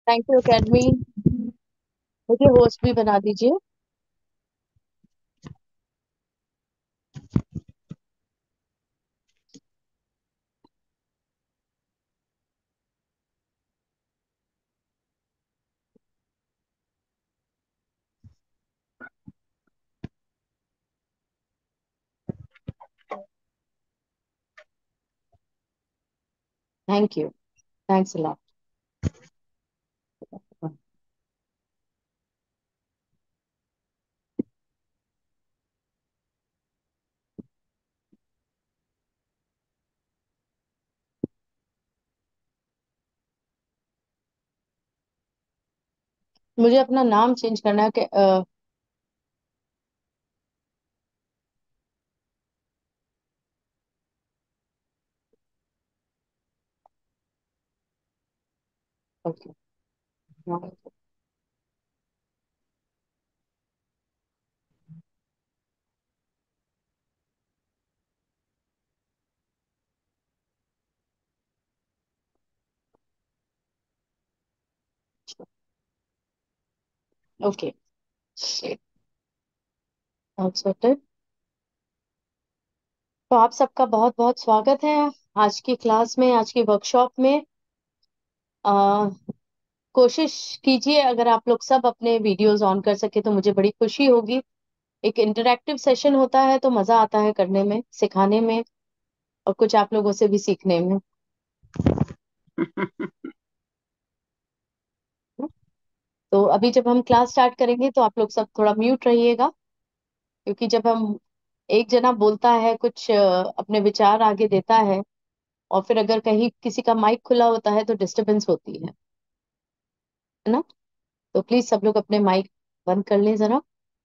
Thank you academy. मुझे host भी बना दीजिए। Thank you. Thanks a lot. मुझे अपना नाम चेंज करना है कि ओके। ओके। सॉर्टेड। तो आप सबका बहुत बहुत स्वागत है आज की क्लास में, आज की वर्कशॉप में। आ, कोशिश कीजिए अगर आप लोग सब अपने वीडियोस ऑन कर सके तो मुझे बड़ी खुशी होगी। एक इंटरैक्टिव सेशन होता है तो मजा आता है करने में, सिखाने में, और कुछ आप लोगों से भी सीखने में। तो अभी जब हम क्लास स्टार्ट करेंगे तो आप लोग सब थोड़ा म्यूट रहिएगा, क्योंकि जब हम एक जना बोलता है कुछ, अपने विचार आगे देता है, और फिर अगर कहीं किसी का माइक खुला होता है तो डिस्टरबेंस होती है ना। तो प्लीज सब लोग अपने माइक बंद कर लें जरा।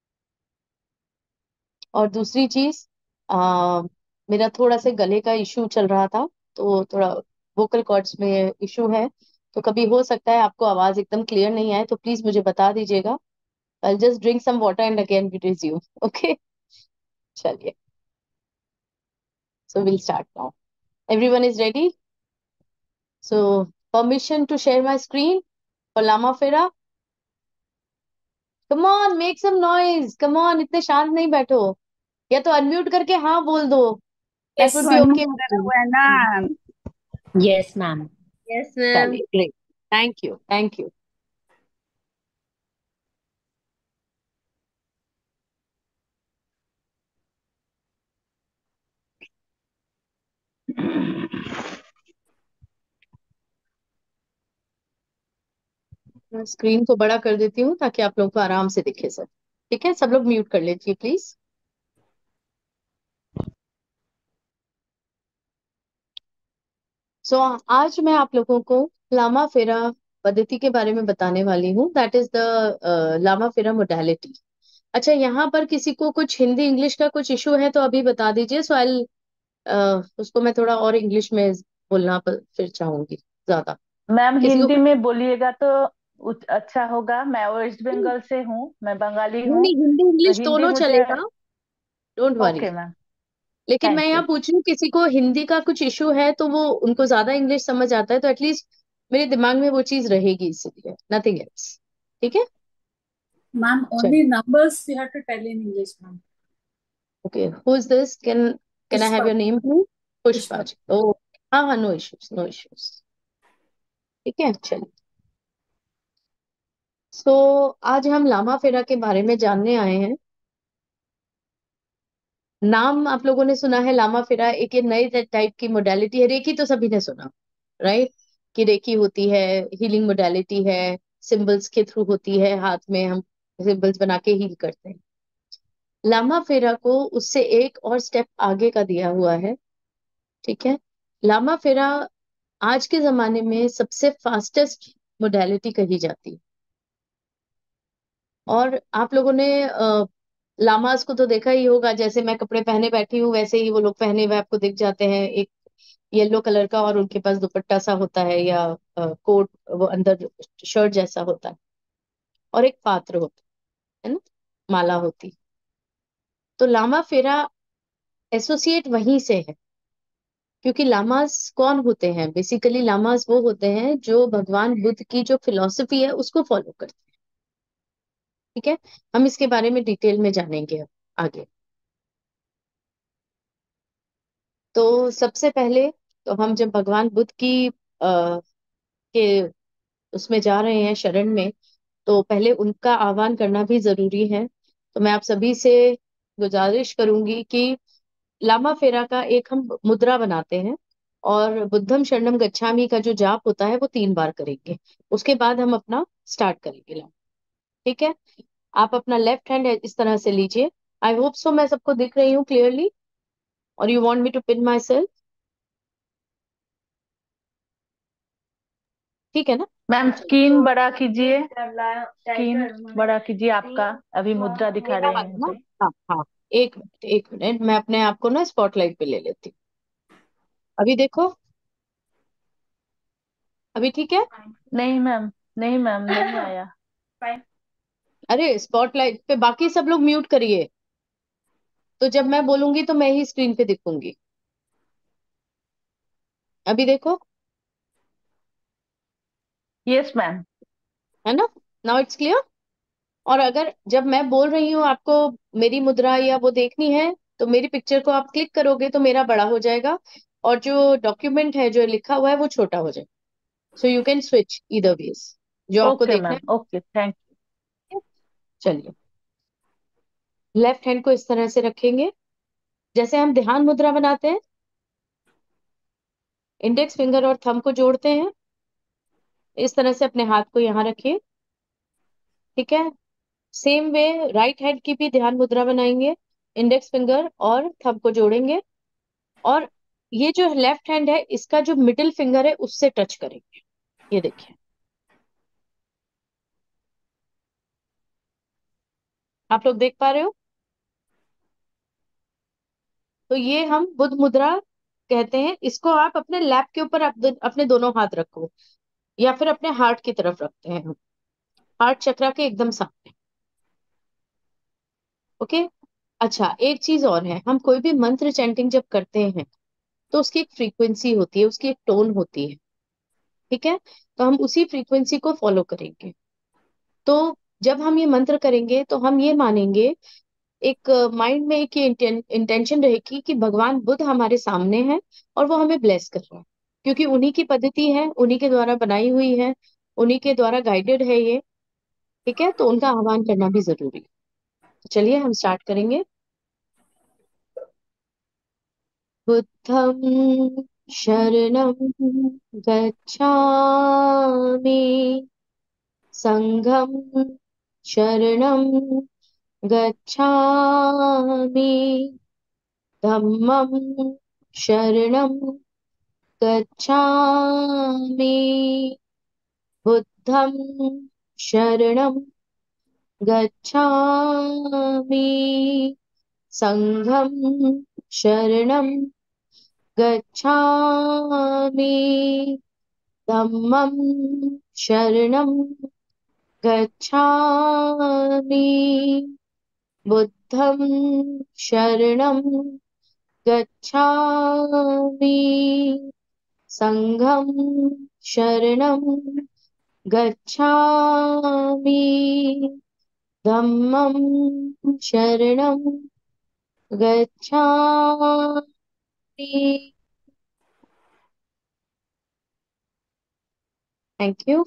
और दूसरी चीज, मेरा थोड़ा सा गले का इशू चल रहा था, तो थोड़ा वोकल कॉर्ड्स में इशू है। तो कभी हो सकता है आपको आवाज एकदम क्लियर नहीं आए, तो प्लीज मुझे बता दीजिएगा। I just drink some water and again we resume. Okay, चलिए। So will start now. Everyone is ready? So, permission to share my screen for Lama Fera? Come on, make some noise. Come on, इतने शांत नहीं बैठो। या तो unmute करके हाँ बोल दो। That would Yes, be okay unmute with करा me. हुआ है ना। Yes, ma'am. Yes, ma'am. चलिए, great. Thank you. Thank you. मैं स्क्रीन को बड़ा कर देती हूँ ताकि आप लोगों को आराम से दिखे सब। ठीक है, सब लोग म्यूट कर लीजिए प्लीज। सो आज मैं आप लोगों को लामा फेरा पद्धति के बारे में बताने वाली हूँ। दैट इज द लामा फेरा मोडालिटी। अच्छा, यहाँ पर किसी को कुछ हिंदी इंग्लिश का कुछ इशू है तो अभी बता दीजिए। सो आई उसको मैं थोड़ा और इंग्लिश में बोलना फिर चाहूंगी ज्यादा। मैम किसी को हिंदी कुछ में बोलिएगा तो अच्छा होगा। मैं वेस्ट बंगाल से हूँ, मैं बंगाली नहीं हूँ। नहीं, हिंदी तो इंग्लिश हिंदी दोनों मुझे। चलेगा। Don't worry. Okay ma'am. लेकिन मैं थैंक यहाँ यू। पूछ रही हूँ, किसी को हिंदी का कुछ इशू है तो वो उनको ज्यादा इंग्लिश समझ आता है तो एटलीस्ट मेरे दिमाग में वो चीज रहेगी, इसलिए नथिंग एल्स। ठीक है, Ma'am, चलिए। only numbers you have to tell in English, ma'am. Okay, who is this? Can I have Pushpa, your name please? Pushpa Pushpa. जी। ओ, हाँ हाँ, नो इश्यूज, नो इश्यूज। ठीक है, चलिए। सो आज हम लामा फेरा के बारे में जानने आए हैं। नाम आप लोगों ने सुना है लामा फेरा, एक ये नए टाइप की मोडालिटी है। रेकी तो सभी ने सुना, राइट? कि रेकी होती है, हीलिंग मोडालिटी है, सिंबल्स के थ्रू होती है, हाथ में हम सिंबल्स बना के हील करते हैं। लामा फेरा को उससे एक और स्टेप आगे का दिया हुआ है। ठीक है, लामा फेरा आज के जमाने में सबसे फास्टेस्ट मोडालिटी कही जाती है। और आप लोगों ने लामास को तो देखा ही होगा, जैसे मैं कपड़े पहने बैठी हूँ वैसे ही वो लोग पहने हुए आपको दिख जाते हैं। एक येलो कलर का, और उनके पास दुपट्टा सा होता है, या कोट, वो अंदर शर्ट जैसा होता है, और एक पात्र होता है ना, माला होती। तो लामा फेरा एसोसिएट वहीं से है। क्योंकि लामास कौन होते हैं? बेसिकली लामास वो होते हैं जो भगवान बुद्ध की जो फिलॉसफी है उसको फॉलो करते हैं। ठीक है, हम इसके बारे में डिटेल में जानेंगे अब आगे। तो सबसे पहले तो हम जब भगवान बुद्ध की के उसमें जा रहे हैं शरण में, तो पहले उनका आह्वान करना भी जरूरी है। तो मैं आप सभी से गुजारिश करूंगी कि लामा फेरा का एक हम मुद्रा बनाते हैं, और बुद्धम शरणम गच्छामि का जो जाप होता है वो 3 बार करेंगे। उसके बाद हम अपना स्टार्ट करेंगे लामा। ठीक है, आप अपना लेफ्ट हैंड इस तरह से लीजिए। आई होप सो मैं सबको दिख रही हूँ क्लियरली, और you want me to pin myself? ठीक है ना? मैम स्क्रीन बड़ा कीजिए, स्क्रीन बड़ा कीजिए आपका, अभी मुद्रा दिखा रहे हैं ना? मुझे। हाँ हाँ, एक मिनट, मैं अपने आप को ना स्पॉटलाइट पे ले लेती हूँ। अभी देखो, अभी ठीक है? नहीं मैम, नहीं मैम, नहीं आया। अरे स्पॉटलाइट पे बाकी सब लोग म्यूट करिए, तो जब मैं बोलूंगी तो मैं ही स्क्रीन पे दिखूंगी। अभी देखो, यस मैम। है ना? Now it's clear. और अगर जब मैं बोल रही हूँ आपको मेरी मुद्रा या वो देखनी है, तो मेरी पिक्चर को आप क्लिक करोगे तो मेरा बड़ा हो जाएगा, और जो डॉक्यूमेंट है जो लिखा हुआ है वो छोटा हो जाएगा। So you can switch either ways, जो आपको ओके देखना मैम, है। ओके, थैंक चलिए, लेफ्ट हैंड को इस तरह से रखेंगे जैसे हम ध्यान मुद्रा बनाते हैं। इंडेक्स फिंगर और थंब को जोड़ते हैं, इस तरह से अपने हाथ को यहाँ रखिए। ठीक है, सेम वे राइट हैंड की भी ध्यान मुद्रा बनाएंगे। इंडेक्स फिंगर और थंब को जोड़ेंगे, और ये जो लेफ्ट हैंड है इसका जो मिडिल फिंगर है उससे टच करेंगे। ये देखिए, आप लोग देख पा रहे हो? तो ये हम बुद्ध मुद्रा कहते हैं। इसको आप अपने लैप के ऊपर अपने दोनों हाथ रखो, या फिर अपने हार्ट की तरफ रखते हैं हम, हार्ट चक्रा के एकदम सामने। ओके। अच्छा, एक चीज और है, हम कोई भी मंत्र चैंटिंग जब करते हैं तो उसकी एक फ्रीक्वेंसी होती है, उसकी एक टोन होती है। ठीक है, तो हम उसी फ्रीक्वेंसी को फॉलो करेंगे। तो जब हम ये मंत्र करेंगे तो हम ये मानेंगे, एक माइंड में एक ये इंटेंशन रहेगी कि भगवान बुद्ध हमारे सामने है और वो हमें ब्लेस कर रहा है, क्योंकि उन्हीं की पद्धति है, उन्हीं के द्वारा बनाई हुई है, उन्हीं के द्वारा गाइडेड है ये। ठीक है, तो उनका आह्वान करना भी जरूरी है। तो चलिए हम स्टार्ट करेंगे। बुद्धं शरणं गच्छामि, संघं शरणं गच्छामि, धम्मं शरणं गच्छामि, बुद्धं शरणं गच्छामि, संघं शरणं गच्छामि, धम्मं शरणं गच्छामि, बुद्धं शरणं गच्छामि, संघं शरणं गच्छामि, धम्मं शरणं गच्छामि। Thank you.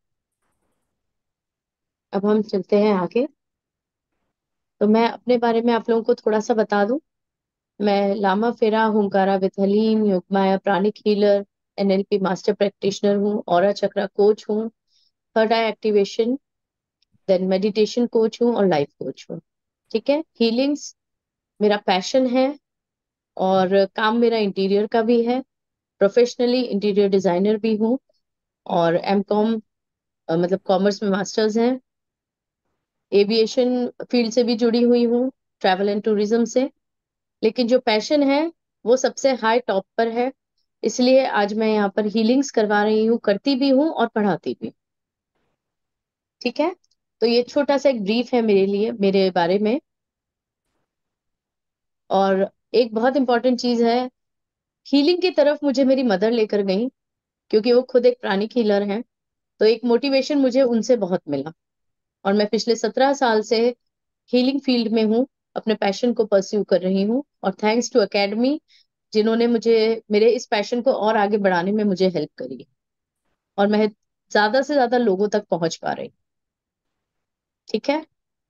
अब हम चलते हैं आगे। तो मैं अपने बारे में आप लोगों को थोड़ा सा बता दूं। मैं लामा फेरा हुंकारा विद हलीम Yogmaya pranic healer, NLP master practitioner हूँ, ऑरा चक्रा कोच हूँ, third eye activation, then meditation coach हूँ और लाइफ कोच हूँ। ठीक है, हीलिंग्स मेरा पैशन है, और काम मेरा इंटीरियर का भी है। प्रोफेशनली इंटीरियर डिजाइनर भी हूँ, और एमकॉम मतलब कॉमर्स में मास्टर्स हैं। एविएशन फील्ड से भी जुड़ी हुई हूँ, ट्रैवल एंड टूरिज्म से। लेकिन जो पैशन है वो सबसे हाई टॉप पर है, इसलिए आज मैं यहाँ पर हीलिंग्स करवा रही हूँ, करती भी हूँ और पढ़ाती भी हूँ। ठीक है, तो ये छोटा सा एक ब्रीफ है मेरे लिए, मेरे बारे में। और एक बहुत इंपॉर्टेंट चीज है, हीलिंग की तरफ मुझे मेरी मदर लेकर गई, क्योंकि वो खुद एक प्राणिक हीलर हैं। तो एक मोटिवेशन मुझे उनसे बहुत मिला, और मैं पिछले 17 साल से हीलिंग फील्ड में हूँ, अपने पैशन को परस्यू कर रही हूँ। और थैंक्स टू एकेडमी, जिन्होंने मुझे मेरे इस पैशन को और आगे बढ़ाने में मुझे हेल्प करी, और मैं ज्यादा से ज्यादा लोगों तक पहुंच पा रही। ठीक है,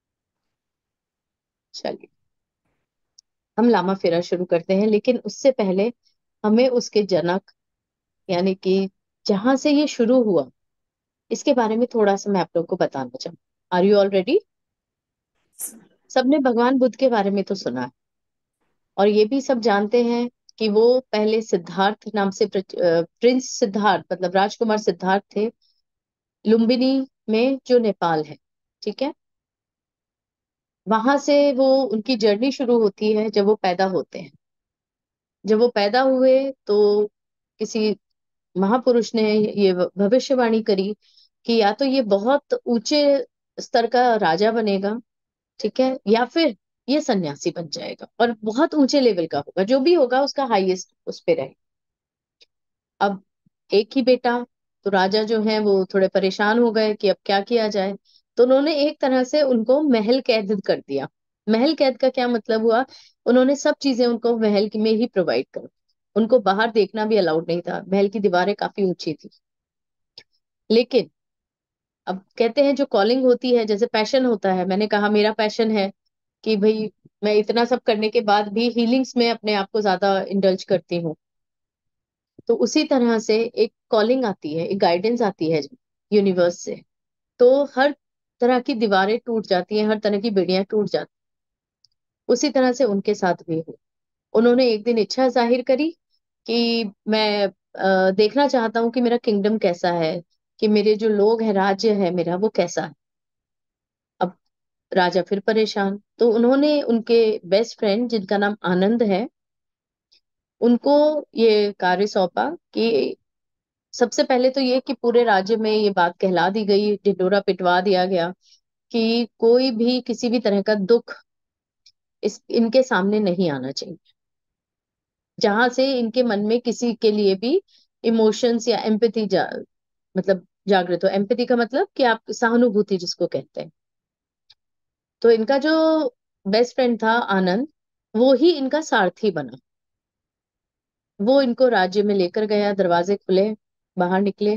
चलिए हम लामा फेरा शुरू करते हैं, लेकिन उससे पहले हमें उसके जनक, यानी कि जहां से ये शुरू हुआ, इसके बारे में थोड़ा सा मैं आप लोगों को बताना चाहूँ। Are you all ready? सबने भगवान बुद्ध के बारे में तो सुना है, और ये भी सब जानते हैं कि वो पहले सिद्धार्थ नाम से प्रिंस सिद्धार्थ, मतलब राजकुमार सिद्धार्थ थे, लुम्बिनी में, जो नेपाल है। ठीक है, वहां से वो उनकी जर्नी शुरू होती है जब वो पैदा होते हैं। जब वो पैदा हुए तो किसी महापुरुष ने ये भविष्यवाणी करी कि या तो ये बहुत ऊंचे स्तर का राजा बनेगा, ठीक है, या फिर ये सन्यासी बन जाएगा, और बहुत ऊंचे लेवल का होगा, जो भी होगा उसका हाईएस्ट उस पे रहे। अब एक ही बेटा, तो राजा जो है वो थोड़े परेशान हो गए कि अब क्या किया जाए। तो उन्होंने एक तरह से उनको महल कैद कर दिया। महल कैद का क्या मतलब हुआ? उन्होंने सब चीजें उनको महल में ही प्रोवाइड कर, उनको बाहर देखना भी अलाउड नहीं था, महल की दीवारें काफी ऊंची थी। लेकिन अब कहते हैं जो कॉलिंग होती है, जैसे पैशन होता है, मैंने कहा मेरा पैशन है कि भाई मैं इतना सब करने के बाद भी हीलिंग्स में अपने आप को ज्यादा इंडल्ज करती हूँ। तो उसी तरह से एक कॉलिंग आती है, एक गाइडेंस आती है यूनिवर्स से। तो हर तरह की दीवारें टूट जाती हैं, हर तरह की बेड़ियां टूट जाती। उसी तरह से उनके साथ भी हुआ। उन्होंने एक दिन इच्छा जाहिर करी कि मैं देखना चाहता हूँ कि मेरा किंगडम कैसा है, कि मेरे जो लोग हैं, राज्य है मेरा, वो कैसा है। अब राजा फिर परेशान, तो उन्होंने उनके बेस्ट फ्रेंड, जिनका नाम आनंद है, उनको ये कार्य सौंपा कि सबसे पहले तो ये कि पूरे राज्य में ये बात कहला दी गई, ढिंढोरा पिटवा दिया गया कि कोई भी किसी भी तरह का दुख इस इनके सामने नहीं आना चाहिए, जहां से इनके मन में किसी के लिए भी इमोशंस या एम्पैथी मतलब जागृत हो। एम्पैथी का मतलब कि आप सहानुभूति जिसको कहते हैं। तो इनका जो बेस्ट फ्रेंड था आनंद, वो ही इनका सारथी बना। वो इनको राज्य में लेकर गया, दरवाजे खुले, बाहर निकले।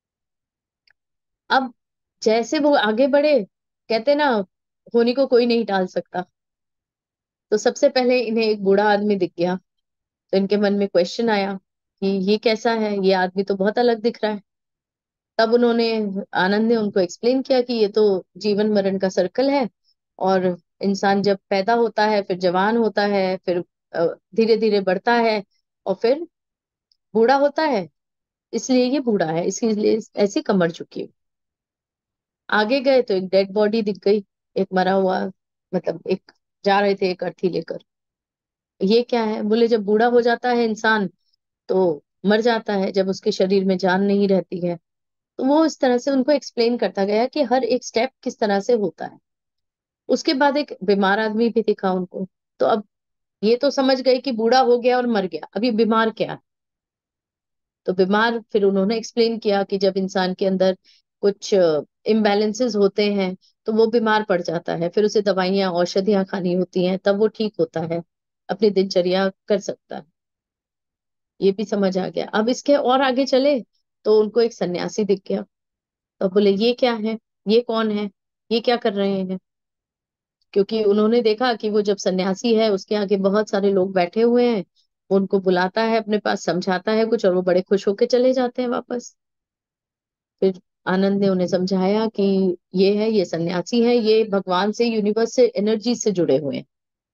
अब जैसे वो आगे बढ़े, कहते ना, होनी को कोई नहीं टाल सकता। तो सबसे पहले इन्हें एक बूढ़ा आदमी दिख गया। तो इनके मन में क्वेश्चन आया कि ये कैसा है, ये आदमी तो बहुत अलग दिख रहा है। तब उन्होंने, आनंद ने उनको एक्सप्लेन किया कि ये तो जीवन मरण का सर्कल है, और इंसान जब पैदा होता है, फिर जवान होता है, फिर धीरे धीरे बढ़ता है, और फिर बूढ़ा होता है। इसलिए ये बूढ़ा है, इसलिए ऐसी कमर झुकी है। आगे गए तो एक डेड बॉडी दिख गई, एक मरा हुआ, मतलब एक, जा रहे थे एक अर्थी लेकर। ये क्या है? बोले जब बूढ़ा हो जाता है इंसान तो मर जाता है, जब उसके शरीर में जान नहीं रहती है। तो वो इस तरह से उनको एक्सप्लेन करता गया कि हर एक स्टेप किस तरह से होता है। उसके बाद एक बीमार आदमी भी दिखा उनको। तो अब ये तो समझ गए कि बूढ़ा हो गया और मर गया, अभी बीमार क्या है? तो बीमार, फिर उन्होंने एक्सप्लेन किया कि जब इंसान के अंदर कुछ इम्बैलेंसेस होते हैं तो वो बीमार पड़ जाता है, फिर उसे दवाइयां औषधियां खानी होती हैं, तब वो ठीक होता है, अपनी दिनचर्या कर सकता है। ये भी समझ आ गया। अब इसके और आगे चले तो उनको एक सन्यासी दिख गया। तो बोले ये क्या है, ये कौन है, ये क्या कर रहे हैं? क्योंकि उन्होंने देखा कि वो जब सन्यासी है, उसके आगे बहुत सारे लोग बैठे हुए हैं, वो उनको बुलाता है अपने पास, समझाता है कुछ, और वो बड़े खुश होके चले जाते हैं वापस। फिर आनंद ने उन्हें समझाया कि ये है, ये सन्यासी है, ये भगवान से, यूनिवर्स से, एनर्जी से जुड़े हुए हैं।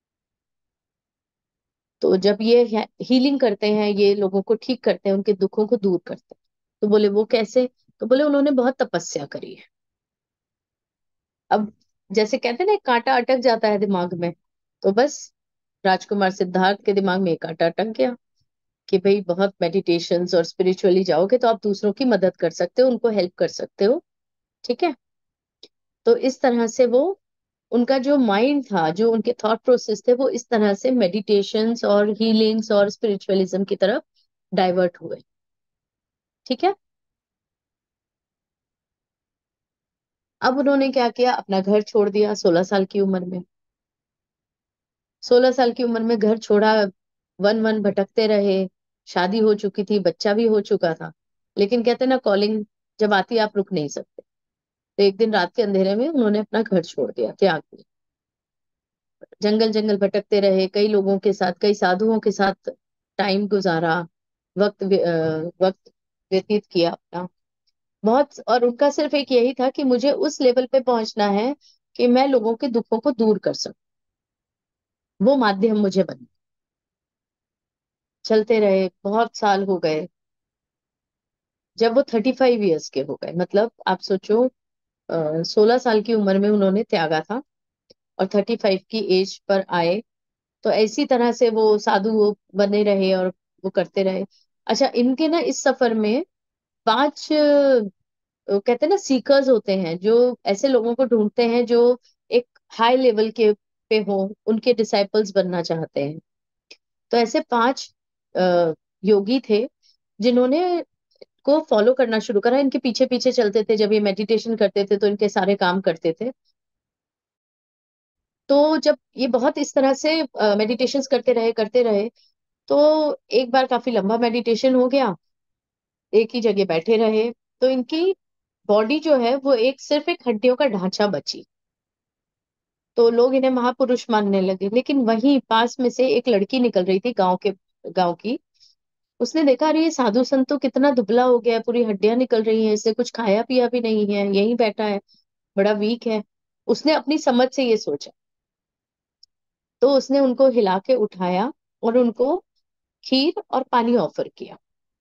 तो जब ये हीलिंग करते हैं, ये लोगों को ठीक करते हैं, उनके दुखों को दूर करते हैं। तो बोले वो कैसे? तो बोले उन्होंने बहुत तपस्या करी है। अब जैसे कहते हैं ना, एक कांटा अटक जाता है दिमाग में, तो बस राजकुमार सिद्धार्थ के दिमाग में एक कांटा अटक गया कि भाई बहुत मेडिटेशंस और स्पिरिचुअली जाओगे तो आप दूसरों की मदद कर सकते हो, उनको हेल्प कर सकते हो। ठीक है, तो इस तरह से वो उनका जो माइंड था, जो उनके थॉट प्रोसेस थे, वो इस तरह से मेडिटेशंस और हीलिंग्स और स्पिरिचुअलिज्म की तरफ डाइवर्ट हुए। ठीक है। अब उन्होंने क्या किया, अपना घर छोड़ दिया 16 साल की उम्र में। 16 साल की उम्र में घर छोड़ा, वन वन भटकते रहे। शादी हो चुकी थी, बच्चा भी हो चुका था, लेकिन कहते ना, कॉलिंग जब आती है आप रुक नहीं सकते। तो एक दिन रात के अंधेरे में उन्होंने अपना घर छोड़ दिया, त्याग दिया। जंगल जंगल भटकते रहे, कई लोगों के साथ, कई साधुओं के साथ टाइम गुजारा, वक्त व्यतीत किया अपना बहुत। और उनका सिर्फ एक यही था कि मुझे उस लेवल पे पहुंचना है कि मैं लोगों के दुखों को दूर कर सकूं, वो माध्यम मुझे बने। चलते रहे, बहुत साल हो गए। जब वो 35 ईयर्स के हो गए, मतलब आप सोचो, 16 साल की उम्र में उन्होंने त्यागा था और 35 की एज पर आए, तो ऐसी तरह से वो साधु वो बने रहे और वो करते रहे। अच्छा, इनके ना इस सफर में 5 कहते हैं ना सीकर्स होते हैं, जो ऐसे लोगों को ढूंढते हैं जो एक हाई लेवल के पे हो, उनके डिसाइपल्स बनना चाहते हैं। तो ऐसे 5 योगी थे जिन्होंने को फॉलो करना शुरू करा, इनके पीछे पीछे चलते थे। जब ये मेडिटेशन करते थे तो इनके सारे काम करते थे। तो जब ये बहुत इस तरह से मेडिटेशंस करते रहे, तो एक बार काफी लंबा मेडिटेशन हो गया, एक ही जगह बैठे रहे, तो इनकी बॉडी जो है वो एक सिर्फ एक हड्डियों का ढांचा बची। तो लोग इन्हें महापुरुष मानने लगे। लेकिन वहीं पास में से एक लड़की निकल रही थी, गांव की। उसने देखा, अरे ये साधु संत तो कितना दुबला हो गया है, पूरी हड्डियां निकल रही हैं, इससे कुछ खाया पिया भी नहीं है, यहीं बैठा है, बड़ा वीक है। उसने अपनी समझ से ये सोचा, तो उसने उनको हिला के उठाया और उनको खीर और पानी ऑफर किया।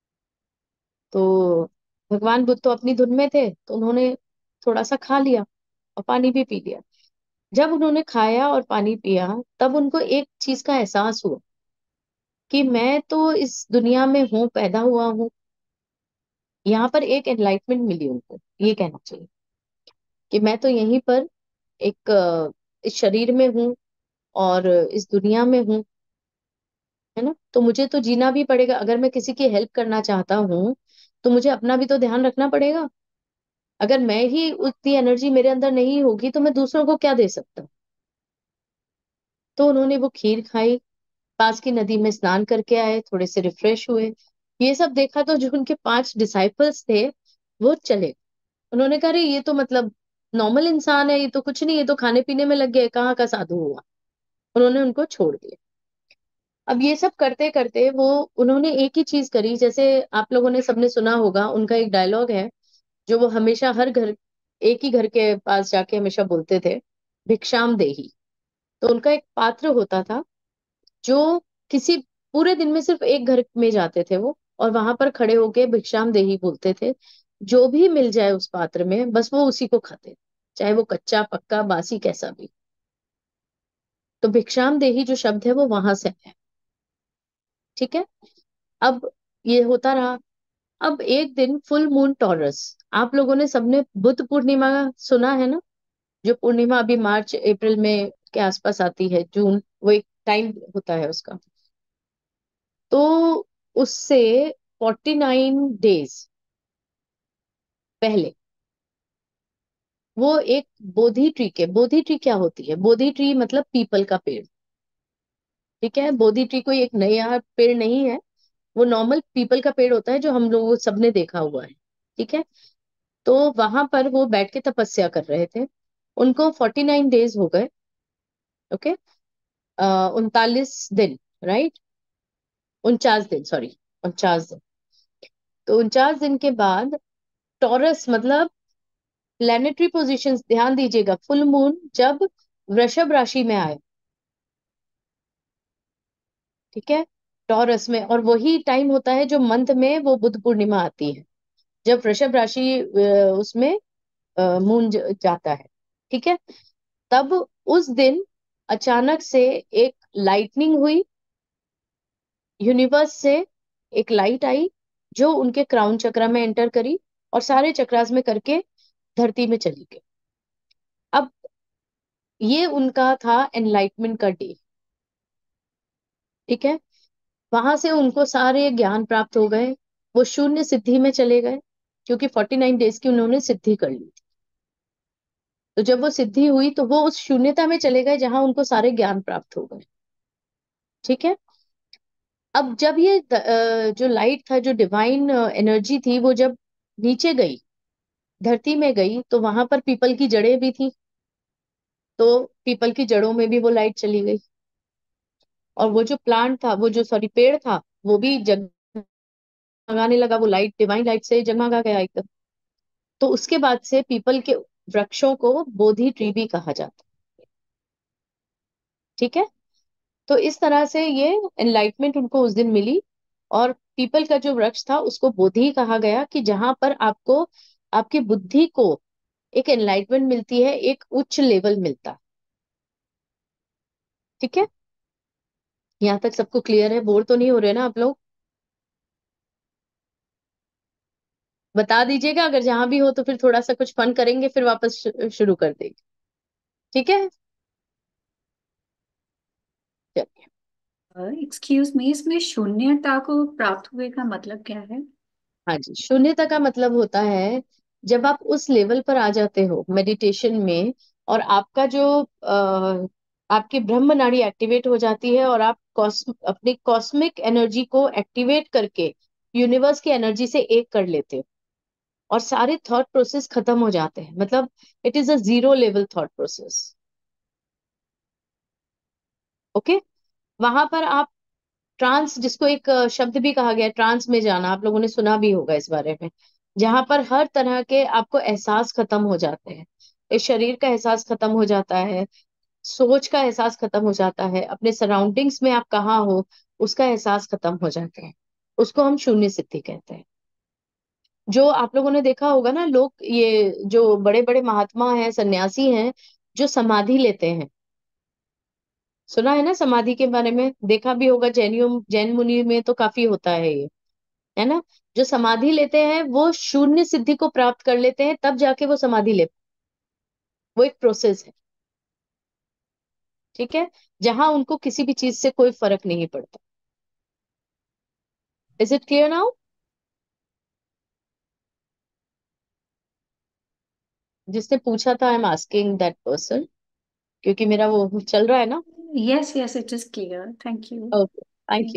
तो भगवान बुद्ध तो अपनी धुन में थे, तो उन्होंने थोड़ा सा खा लिया और पानी भी पी लिया। जब उन्होंने खाया और पानी पिया, तब उनको एक चीज का एहसास हुआ कि मैं तो इस दुनिया में हूँ, पैदा हुआ हूँ। यहाँ पर एक एनलाइटमेंट मिली उनको, ये कहना चाहिए कि मैं तो यहीं पर एक इस शरीर में हूँ और इस दुनिया में हूँ, है ना। तो मुझे तो जीना भी पड़ेगा। अगर मैं किसी की हेल्प करना चाहता हूँ तो मुझे अपना भी तो ध्यान रखना पड़ेगा। अगर मैं ही उतनी एनर्जी मेरे अंदर नहीं होगी तो मैं दूसरों को क्या दे सकता हूँ। तो उन्होंने वो खीर खाई, पास की नदी में स्नान करके आए, थोड़े से रिफ्रेश हुए। ये सब देखा तो जो उनके 5 डिसाइपल्स थे वो चले। उन्होंने कहा, अरे ये तो मतलब नॉर्मल इंसान है, ये तो कुछ नहीं, ये तो खाने पीने में लग गया, कहाँ का साधु हुआ। उन्होंने उनको छोड़ दिया। अब ये सब करते करते वो उन्होंने एक ही चीज करी। जैसे आप लोगों ने सबने सुना होगा, उनका एक डायलॉग है जो वो हमेशा हर घर, एक ही घर के पास जाके हमेशा बोलते थे, भिक्षाम देही। तो उनका एक पात्र होता था जो किसी पूरे दिन में सिर्फ एक घर में जाते थे वो, और वहां पर खड़े होके भिक्षाम देही बोलते थे। जो भी मिल जाए उस पात्र में बस वो उसी को खाते, चाहे वो कच्चा पक्का बासी कैसा भी। तो भिक्षाम देही जो शब्द है वो वहां से है। ठीक है। अब ये होता रहा। अब एक दिन फुल मून टॉरस, आप लोगों ने सबने बुद्ध पूर्णिमा सुना है ना, जो पूर्णिमा अभी मार्च अप्रैल में के आसपास आती है, जून, वो एक टाइम होता है उसका। तो उससे 49 डेज पहले वो एक बोधि ट्री क्या होती है, बोधि ट्री मतलब पीपल का पेड़। ठीक है। बोधि ट्री कोई एक नया पेड़ नहीं है, वो नॉर्मल पीपल का पेड़ होता है जो हम लोग सबने देखा हुआ है। ठीक है। तो वहां पर वो बैठ के तपस्या कर रहे थे। उनको 49 डेज हो गए। ओके। 39 दिन, राइट, 49 दिन, सॉरी, 49 दिन। तो 49 दिन के बाद टॉरस मतलब प्लेनेटरी पोजीशंस, ध्यान दीजिएगा, फुल मून जब वृषभ राशि में आए, ठीक है, टॉरस में, और वही टाइम होता है जो मंथ में वो बुद्ध पूर्णिमा आती है, जब वृषभ राशि उसमें मून जाता है। ठीक है। तब उस दिन अचानक से एक लाइटनिंग हुई, यूनिवर्स से एक लाइट आई जो उनके क्राउन चक्र में एंटर करी और सारे चक्रास में करके धरती में चली गई। अब ये उनका था एनलाइटमेंट का डे। ठीक है, वहां से उनको सारे ज्ञान प्राप्त हो गए, वो शून्य सिद्धि में चले गए, क्योंकि 49 डेज की उन्होंने सिद्धि कर ली थी। तो जब वो सिद्धि हुई तो वो उस शून्यता में चले गए जहां उनको सारे ज्ञान प्राप्त हो गए। ठीक है, अब जब ये जो लाइट था, जो डिवाइन एनर्जी थी, वो जब नीचे गई, धरती में गई, तो वहां पर पीपल की जड़ें भी थी, तो पीपल की जड़ों में भी वो लाइट चली गई, और वो जो प्लांट था, वो जो सॉरी पेड़ था, वो भी जगमगाने लगा, वो लाइट, डिवाइन लाइट से जगमगा गया एकदम। तो उसके बाद से पीपल के वृक्षों को बोधि ट्री भी कहा जाता है। ठीक है, तो इस तरह से ये एनलाइटमेंट उनको उस दिन मिली, और पीपल का जो वृक्ष था उसको बोधि कहा गया, कि जहां पर आपको आपकी बुद्धि को एक एनलाइटमेंट मिलती है, एक उच्च लेवल मिलता है। ठीक है, यहाँ तक सबको क्लियर है? बोर तो नहीं हो रहे ना आप लोग? बता दीजिएगा अगर जहां भी हो, तो फिर थोड़ा सा कुछ फन करेंगे, फिर वापस शुरू कर देंगे। ठीक है, चलिए। एक्सक्यूज मी, इसमें शून्यता को प्राप्त हुए का मतलब क्या है? हाँ जी, शून्यता का मतलब होता है जब आप उस लेवल पर आ जाते हो मेडिटेशन में, और आपका जो आपकी ब्रह्म नाड़ी एक्टिवेट हो जाती है, और आप अपनी कॉस्मिक एनर्जी को एक्टिवेट करके यूनिवर्स की एनर्जी से एक कर लेते हो, और सारे थॉट प्रोसेस खत्म हो जाते हैं। मतलब it is a zero level thought process. Okay, वहां पर आप ट्रांस, जिसको एक शब्द भी कहा गया है, ट्रांस में जाना, आप लोगों ने सुना भी होगा इस बारे में, जहां पर हर तरह के आपको एहसास खत्म हो जाते हैं। इस शरीर का एहसास खत्म हो जाता है, सोच का एहसास खत्म हो जाता है, अपने सराउंडिंग्स में आप कहाँ हो उसका एहसास खत्म हो जाता है। उसको हम शून्य सिद्धि कहते हैं। जो आप लोगों ने देखा होगा ना, लोग ये जो बड़े बड़े महात्मा हैं, सन्यासी हैं, जो समाधि लेते हैं, सुना है ना समाधि के बारे में? देखा भी होगा, जैन मुनि में तो काफी होता है ये, है ना? जो समाधि लेते हैं वो शून्य सिद्धि को प्राप्त कर लेते हैं, तब जाके वो समाधि ले, वो एक प्रोसेस है। ठीक है, जहां उनको किसी भी चीज से कोई फर्क नहीं पड़ता। Is it clear now? जिसने पूछा था, I am asking that person, क्योंकि मेरा वो चल रहा है ना। Yes yes, it is clear, thank you. Okay, thank you.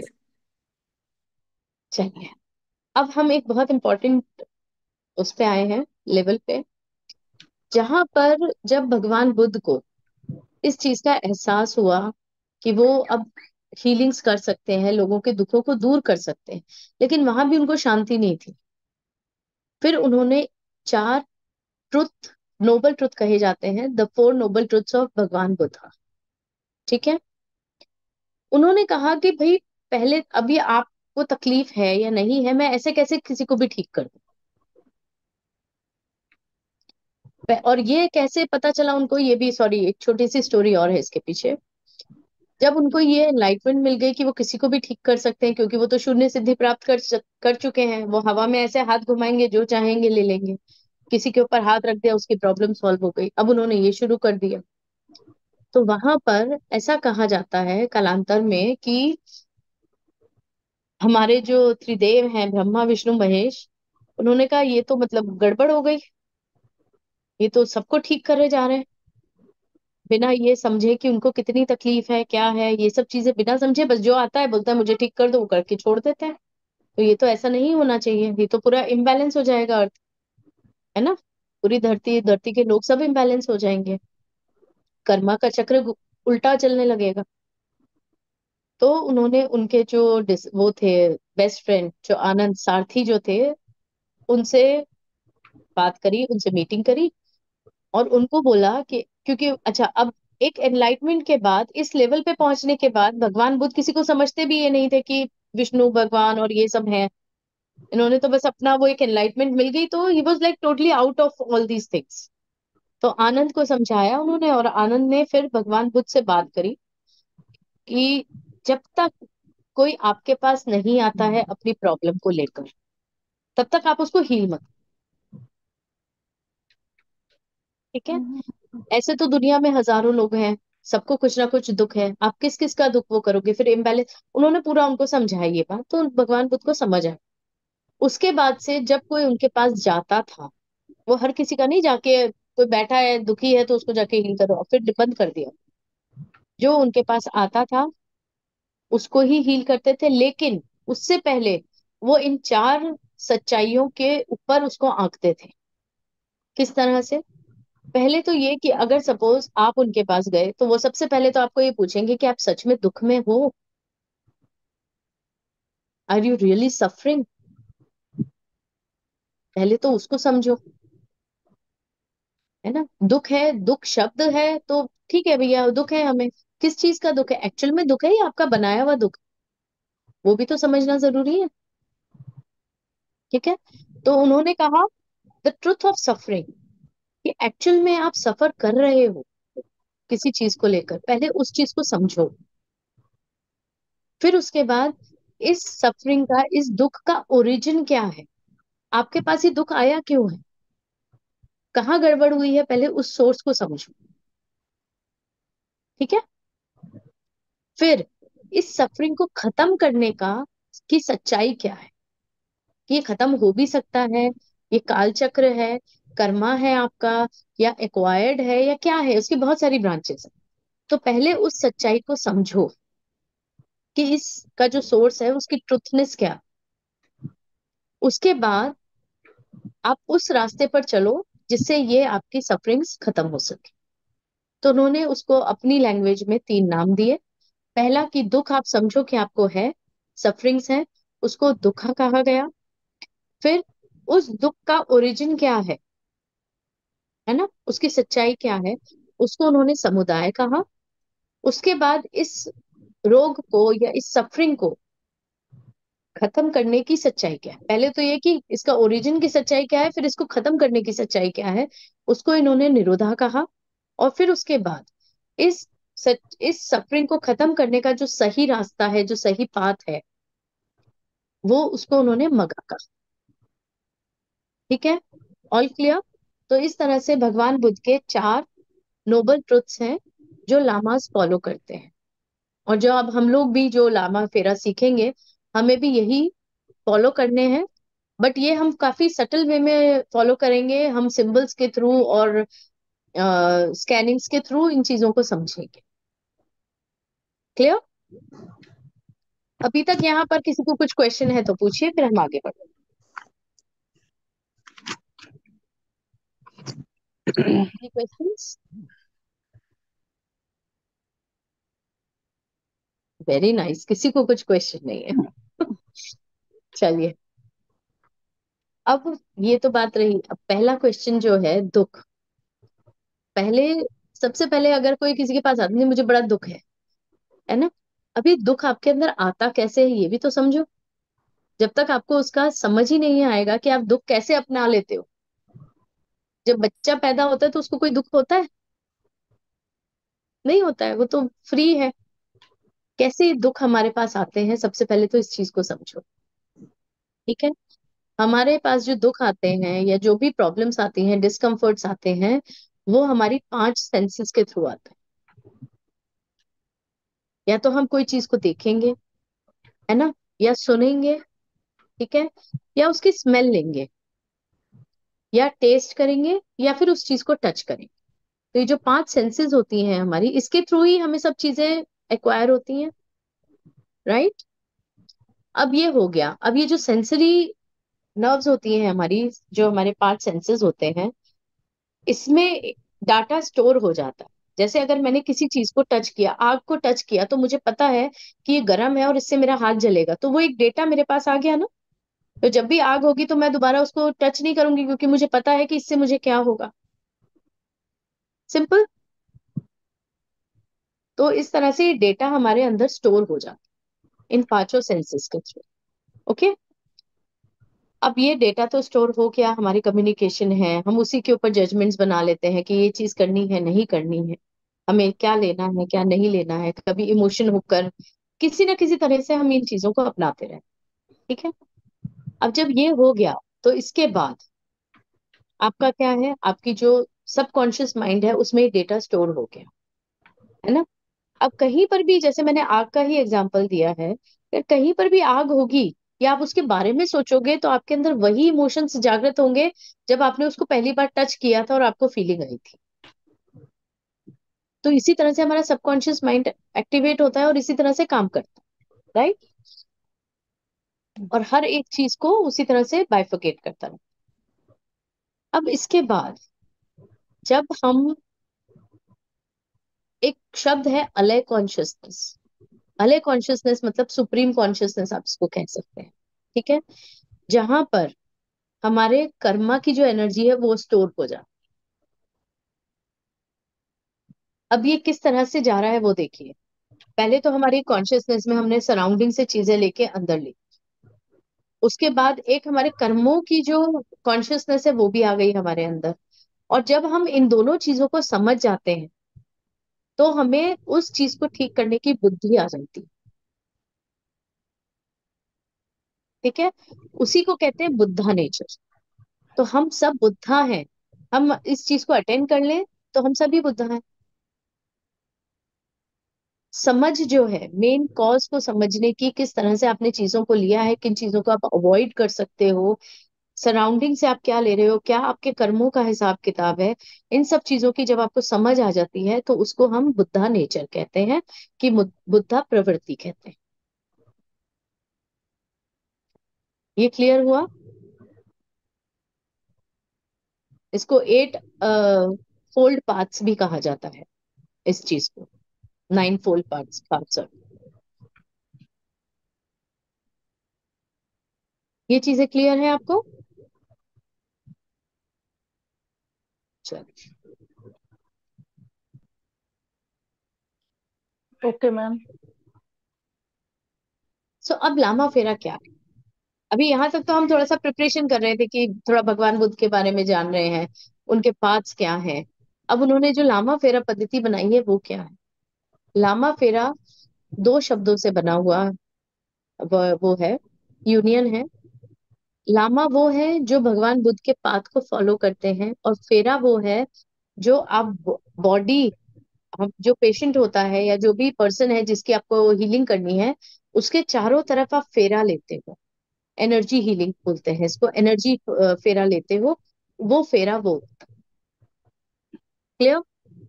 चलिए, अब हम एक बहुत इंपॉर्टेंट उस पे आए हैं, लेवल पे, जहां पर जब भगवान बुद्ध को इस चीज का एहसास हुआ कि वो अब हीलिंग्स कर सकते हैं, लोगों के दुखों को दूर कर सकते हैं, लेकिन वहां भी उनको शांति नहीं थी। फिर उन्होंने चार ट्रुथ, नोबल ट्रुथ कहे जाते हैं, the four noble truths of भगवान बुद्धा। ठीक है, उन्होंने कहा कि भाई, पहले अभी आपको तकलीफ है या नहीं है, मैं ऐसे कैसे किसी को भी ठीक कर दूं? और ये कैसे पता चला उनको, ये भी सॉरी एक छोटी सी स्टोरी और है इसके पीछे। जब उनको ये एनलाइटमेंट मिल गई कि वो किसी को भी ठीक कर सकते हैं, क्योंकि वो तो शून्य सिद्धि प्राप्त कर चुके हैं, वो हवा में ऐसे हाथ घुमाएंगे, जो चाहेंगे ले लेंगे, किसी के ऊपर हाथ रख दिया, उसकी प्रॉब्लम सॉल्व हो गई। अब उन्होंने ये शुरू कर दिया। तो वहां पर ऐसा कहा जाता है कालांतर में कि हमारे जो त्रिदेव हैं, ब्रह्मा विष्णु महेश, उन्होंने कहा ये तो मतलब गड़बड़ हो गई, ये तो सबको ठीक करे जा रहे हैं, बिना ये समझे कि उनको कितनी तकलीफ है, क्या है, ये सब चीजें बिना समझे, बस जो आता है बोलता है मुझे ठीक कर दो, वो करके छोड़ देते हैं। तो ये तो ऐसा नहीं होना चाहिए, ये तो पूरा इम्बैलेंस हो जाएगा अर्थ, है ना? पूरी धरती धरती के लोग सब इम्बैलेंस हो जाएंगे, कर्मा का चक्र उल्टा चलने लगेगा। तो उन्होंने उनके जो वो थे, बेस्ट फ्रेंड जो आनंद सारथी जो थे, उनसे बात करी, उनसे मीटिंग करी, और उनको बोला कि क्योंकि अच्छा, अब एक एनलाइटमेंट के बाद, इस लेवल पे पहुंचने के बाद, भगवान बुद्ध किसी को समझते भी ये नहीं थे कि विष्णु भगवान और ये सब है। इन्होंने तो बस अपना, वो एक एनलाइटमेंट मिल गई तो he was like totally out of all these things. तो आनंद को समझाया उन्होंने, और आनंद ने फिर भगवान बुद्ध से बात करी कि जब तक कोई आपके पास नहीं आता है अपनी प्रॉब्लम को लेकर, तब तक आप उसको हील मत। ठीक है, ऐसे तो दुनिया में हजारों लोग हैं, सबको कुछ ना कुछ दुख है, आप किस किस का दुख वो करोगे, फिर इम्बैलेंस। उन्होंने पूरा उनको समझाया ये बात, तो भगवान बुद्ध को समझ आया। उसके बाद से जब कोई उनके पास जाता था, वो हर किसी का नहीं जाके, कोई बैठा है दुखी है तो उसको जाके हील करो, फिर बंद कर दिया। जो उनके पास आता था उसको ही हील करते थे, लेकिन उससे पहले वो इन 4 सच्चाइयों के ऊपर उसको आंकते थे। किस तरह से? पहले तो ये कि अगर सपोज आप उनके पास गए तो वो सबसे पहले तो आपको ये पूछेंगे कि आप सच में दुख में हो, आर यू रियली सफरिंग। पहले तो उसको समझो, है ना। दुख है, दुख शब्द है तो ठीक है भैया, दुख है हमें, किस चीज का दुख है, एक्चुअल में दुख है या आपका बनाया हुआ दुख, वो भी तो समझना जरूरी है। ठीक है। तो उन्होंने कहा द ट्रुथ ऑफ सफरिंग, कि एक्चुअल में आप सफर कर रहे हो किसी चीज को लेकर, पहले उस चीज को समझो। फिर उसके बाद इस सफरिंग का, इस दुख का ओरिजिन क्या है, आपके पास ये दुख आया क्यों है, कहाँ गड़बड़ हुई है, पहले उस सोर्स को समझो। ठीक है। फिर इस सफरिंग को खत्म करने का की सच्चाई क्या है, कि ये खत्म हो भी सकता है, ये काल चक्र है, कर्मा है आपका, या एक्वायर्ड है, या क्या है, उसकी बहुत सारी ब्रांचेस है। तो पहले उस सच्चाई को समझो कि इसका जो सोर्स है उसकी ट्रुथनेस क्या है। उसके बाद आप उस रास्ते पर चलो जिससे ये आपकी सफरिंग्स खत्म हो सके। तो उन्होंने उसको अपनी लैंग्वेज में 3 नाम दिए। पहला कि दुख आप समझो कि आपको है, सफरिंग्स है, उसको दुख कहा गया। फिर उस दुख का ओरिजिन क्या है ना, उसकी सच्चाई क्या है, उसको उन्होंने समुदाय कहा। उसके बाद इस रोग को या इस सफरिंग को खत्म करने की सच्चाई क्या है, पहले तो ये कि इसका ओरिजिन की सच्चाई क्या है, फिर इसको खत्म करने की सच्चाई क्या है, उसको इन्होंने निरोधा कहा। और फिर उसके बाद इस इस सफरिंग को खत्म करने का जो सही रास्ता है, जो सही पाथ है, वो उसको उन्होंने मगा कहा। ठीक है, ऑल क्लियर। तो इस तरह से भगवान बुद्ध के 4 नोबल ट्रुथ्स हैं जो लामास फॉलो करते हैं। और जो अब हम लोग भी जो लामा फेरा सीखेंगे, हमें भी यही फॉलो करने हैं। बट ये हम काफी सटल वे में फॉलो करेंगे, हम सिंबल्स के थ्रू और स्कैनिंग्स के थ्रू इन चीजों को समझेंगे। क्लियर? अभी तक यहाँ पर किसी को कुछ क्वेश्चन है तो पूछिए, फिर हम आगे बढ़ते हैं। क्वेश्चंस? वेरी नाइस, किसी को कुछ क्वेश्चन नहीं है। चलिए, अब ये तो बात रही। अब पहला क्वेश्चन जो है दुख। पहले, सबसे पहले अगर कोई किसी के पास आता नहीं, मुझे बड़ा दुख है ना, अभी दुख आपके अंदर आता कैसे है ये भी तो समझो। जब तक आपको उसका समझ ही नहीं आएगा कि आप दुख कैसे अपना लेते हो। जब बच्चा पैदा होता है तो उसको कोई दुख होता है? नहीं होता है, वो तो फ्री है। कैसे दुख हमारे पास आते हैं, सबसे पहले तो इस चीज को समझो। ठीक है। हमारे पास जो दुख आते हैं या जो भी प्रॉब्लम्स आती हैं, डिस्कम्फर्ट्स आते हैं, वो हमारी 5 सेंसेस के थ्रू आते हैं। या तो हम कोई चीज को देखेंगे, है ना, या सुनेंगे, ठीक है, या उसकी स्मेल लेंगे, या टेस्ट करेंगे, या फिर उस चीज को टच करेंगे। तो ये जो 5 सेंसेस होती हैं हमारी, इसके थ्रू ही हमें सब चीजें एक्वायर होती हैं, राइट। अब ये हो गया। अब ये जो सेंसरी नर्व्स होती हैं हमारी, जो हमारे 5 सेंसेस होते हैं, इसमें डाटा स्टोर हो जाता है। जैसे अगर मैंने किसी चीज को टच किया, आग को टच किया, तो मुझे पता है कि ये गर्म है और इससे मेरा हाथ जलेगा, तो वो एक डेटा मेरे पास आ गया ना। तो जब भी आग होगी तो मैं दोबारा उसको टच नहीं करूंगी, क्योंकि मुझे पता है कि इससे मुझे क्या होगा। सिंपल। तो इस तरह से डेटा हमारे अंदर स्टोर हो जाता है इन 5 सेंसेस के थ्रू। ओके। अब ये डेटा तो स्टोर हो गया, हमारी कम्युनिकेशन है, हम उसी के ऊपर जजमेंट्स बना लेते हैं कि ये चीज करनी है नहीं करनी है, हमें क्या लेना है क्या नहीं लेना है। कभी इमोशन होकर किसी ना किसी तरह से हम इन चीजों को अपनाते रहे। ठीक है। अब जब ये हो गया तो इसके बाद आपका क्या है, आपकी जो सबकॉन्शियस माइंड है उसमें डेटा स्टोर हो गया, है ना। अब कहीं पर भी, जैसे मैंने आग का ही एग्जांपल दिया है, कि कहीं पर भी आग होगी या आप उसके बारे में सोचोगे तो आपके अंदर वही इमोशंस जागृत होंगे जब आपने उसको पहली बार टच किया था और आपको फीलिंग आई थी। तो इसी तरह से हमारा सबकॉन्शियस माइंड एक्टिवेट होता है और इसी तरह से काम करता है, राइट। और हर एक चीज को उसी तरह से बाइफरकेट करता है। अब इसके बाद जब हम, एक शब्द है अलय कॉन्शियसनेस। अलय कॉन्शियसनेस मतलब सुप्रीम कॉन्शियसनेस आप इसको कह सकते हैं, ठीक है। जहां पर हमारे कर्मा की जो एनर्जी है वो स्टोर हो जाए। अब ये किस तरह से जा रहा है वो देखिए। पहले तो हमारी कॉन्शियसनेस में हमने सराउंडिंग से चीजें लेके अंदर ली, उसके बाद एक हमारे कर्मों की जो कॉन्शियसनेस है वो भी आ गई हमारे अंदर। और जब हम इन दोनों चीजों को समझ जाते हैं तो हमें उस चीज को ठीक करने की बुद्धि आ जाती है, ठीक है। उसी को कहते हैं बुद्धा नेचर। तो हम सब बुद्धा हैं। हम इस चीज को अटेंड कर लें तो हम सभी बुद्धा हैं। समझ जो है, मेन कॉज को समझने की, किस तरह से आपने चीजों को लिया है, किन चीजों को आप अवॉइड कर सकते हो, सराउंडिंग से आप क्या ले रहे हो, क्या आपके कर्मों का हिसाब किताब है, इन सब चीजों की जब आपको समझ आ जाती है तो उसको हम बुद्धा नेचर कहते हैं, कि बुद्धा प्रवृत्ति कहते हैं। ये क्लियर हुआ। इसको 8 फोल्ड पाथ्स भी कहा जाता है, इस चीज को 9 फोल्ड पाथ्स। ये चीजें क्लियर है आपको? चलिए, ओके मैम। सो अब लामा फेरा क्या है? अभी यहाँ तक तो हम थोड़ा सा प्रिपरेशन कर रहे थे कि थोड़ा भगवान बुद्ध के बारे में जान रहे हैं, उनके पाथ्स क्या है। अब उन्होंने जो लामा फेरा पद्धति बनाई है वो क्या है? लामा फेरा 2 शब्दों से बना हुआ वो है, यूनियन है। लामा वो है जो भगवान बुद्ध के पाथ को फॉलो करते हैं, और फेरा वो है जो आप बॉडी, जो पेशेंट होता है या जो भी पर्सन है जिसकी आपको हीलिंग करनी है, उसके चारों तरफ आप फेरा लेते हो। एनर्जी हीलिंग बोलते हैं इसको, एनर्जी फेरा लेते हो, वो फेरा वो। क्लियर?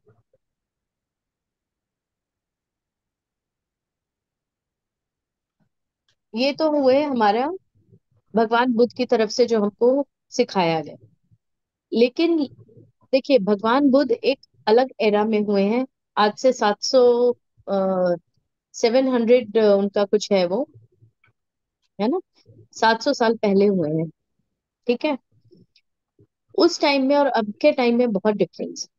ये तो हुए हमारा भगवान बुद्ध की तरफ से जो हमको सिखाया गया। लेकिन देखिए, भगवान बुद्ध एक अलग एरा में हुए हैं। आज से 700 उनका कुछ है वो, है ना, 700 साल पहले हुए हैं, ठीक है। उस टाइम में और अब के टाइम में बहुत डिफरेंस।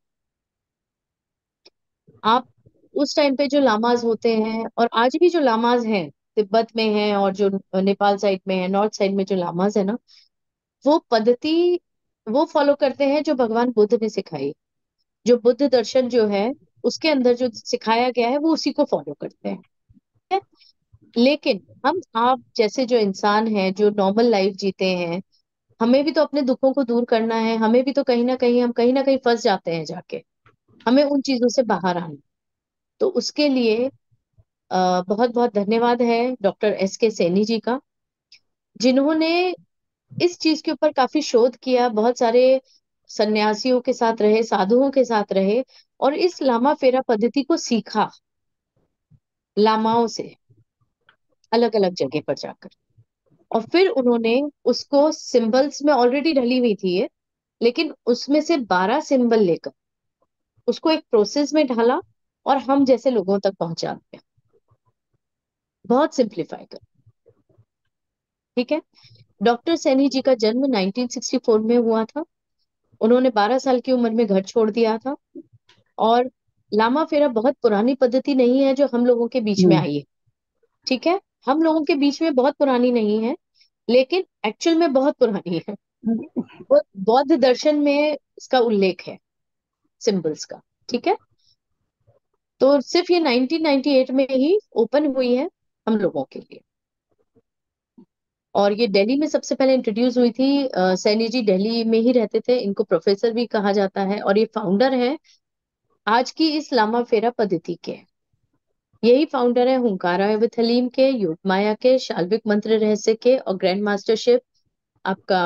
आप उस टाइम पे जो लामाज होते हैं और आज भी जो लामाज हैं, तिब्बत में हैं और जो नेपाल साइड में है, नॉर्थ साइड में जो लामाज है ना, वो पद्धति वो फॉलो करते हैं जो भगवान बुद्ध ने सिखाई। जो बुद्ध दर्शन जो है उसके अंदर जो सिखाया गया है वो उसी को फॉलो करते हैं, ठीक है? लेकिन हम आप जैसे जो इंसान हैं जो नॉर्मल लाइफ जीते हैं, हमें भी तो अपने दुखों को दूर करना है, हमें भी तो कहीं ना कहीं, हम कहीं ना कहीं फंस जाते हैं जाके, हमें उन चीजों से बाहर आना। तो उसके लिए बहुत बहुत धन्यवाद है doctor S K Saini ji का, जिन्होंने इस चीज के ऊपर काफी शोध किया, बहुत सारे सन्यासियों के साथ रहे, साधुओं के साथ रहे, और इस लामा फेरा पद्धति को सीखा लामाओं से, अलग अलग जगह पर जाकर। और फिर उन्होंने उसको सिंबल्स में ऑलरेडी ढली हुई थी ये, लेकिन उसमें से 12 सिंबल लेकर उसको एक प्रोसेस में ढाला और हम जैसे लोगों तक पहुंचा दिया, बहुत सिंप्लीफाई कर, ठीक है। डॉक्टर सैनी जी का जन्म 1964 में हुआ था। उन्होंने 12 साल की उम्र में घर छोड़ दिया था। और लामा फेरा बहुत पुरानी पद्धति नहीं है जो हम लोगों के बीच में आई है, ठीक है। हम लोगों के बीच में बहुत पुरानी नहीं है, लेकिन एक्चुअल में बहुत पुरानी है। वो बौद्ध दर्शन में इसका उल्लेख है, सिंबल्स का, ठीक है। तो सिर्फ ये 1998 में ही ओपन हुई है हम लोगों के लिए। और ये दिल्ली में सबसे पहले इंट्रोड्यूस हुई थी। सैनी जी दिल्ली में ही रहते थे, इनको प्रोफेसर भी कहा जाता है, और ये फाउंडर है आज की इस लामा फेरा पद्धति के। यही फाउंडर है हुंकारा विथ हलीम के, योग माया के, शाल्विक मंत्र रहस्य के, और ग्रैंड मास्टरशिप आपका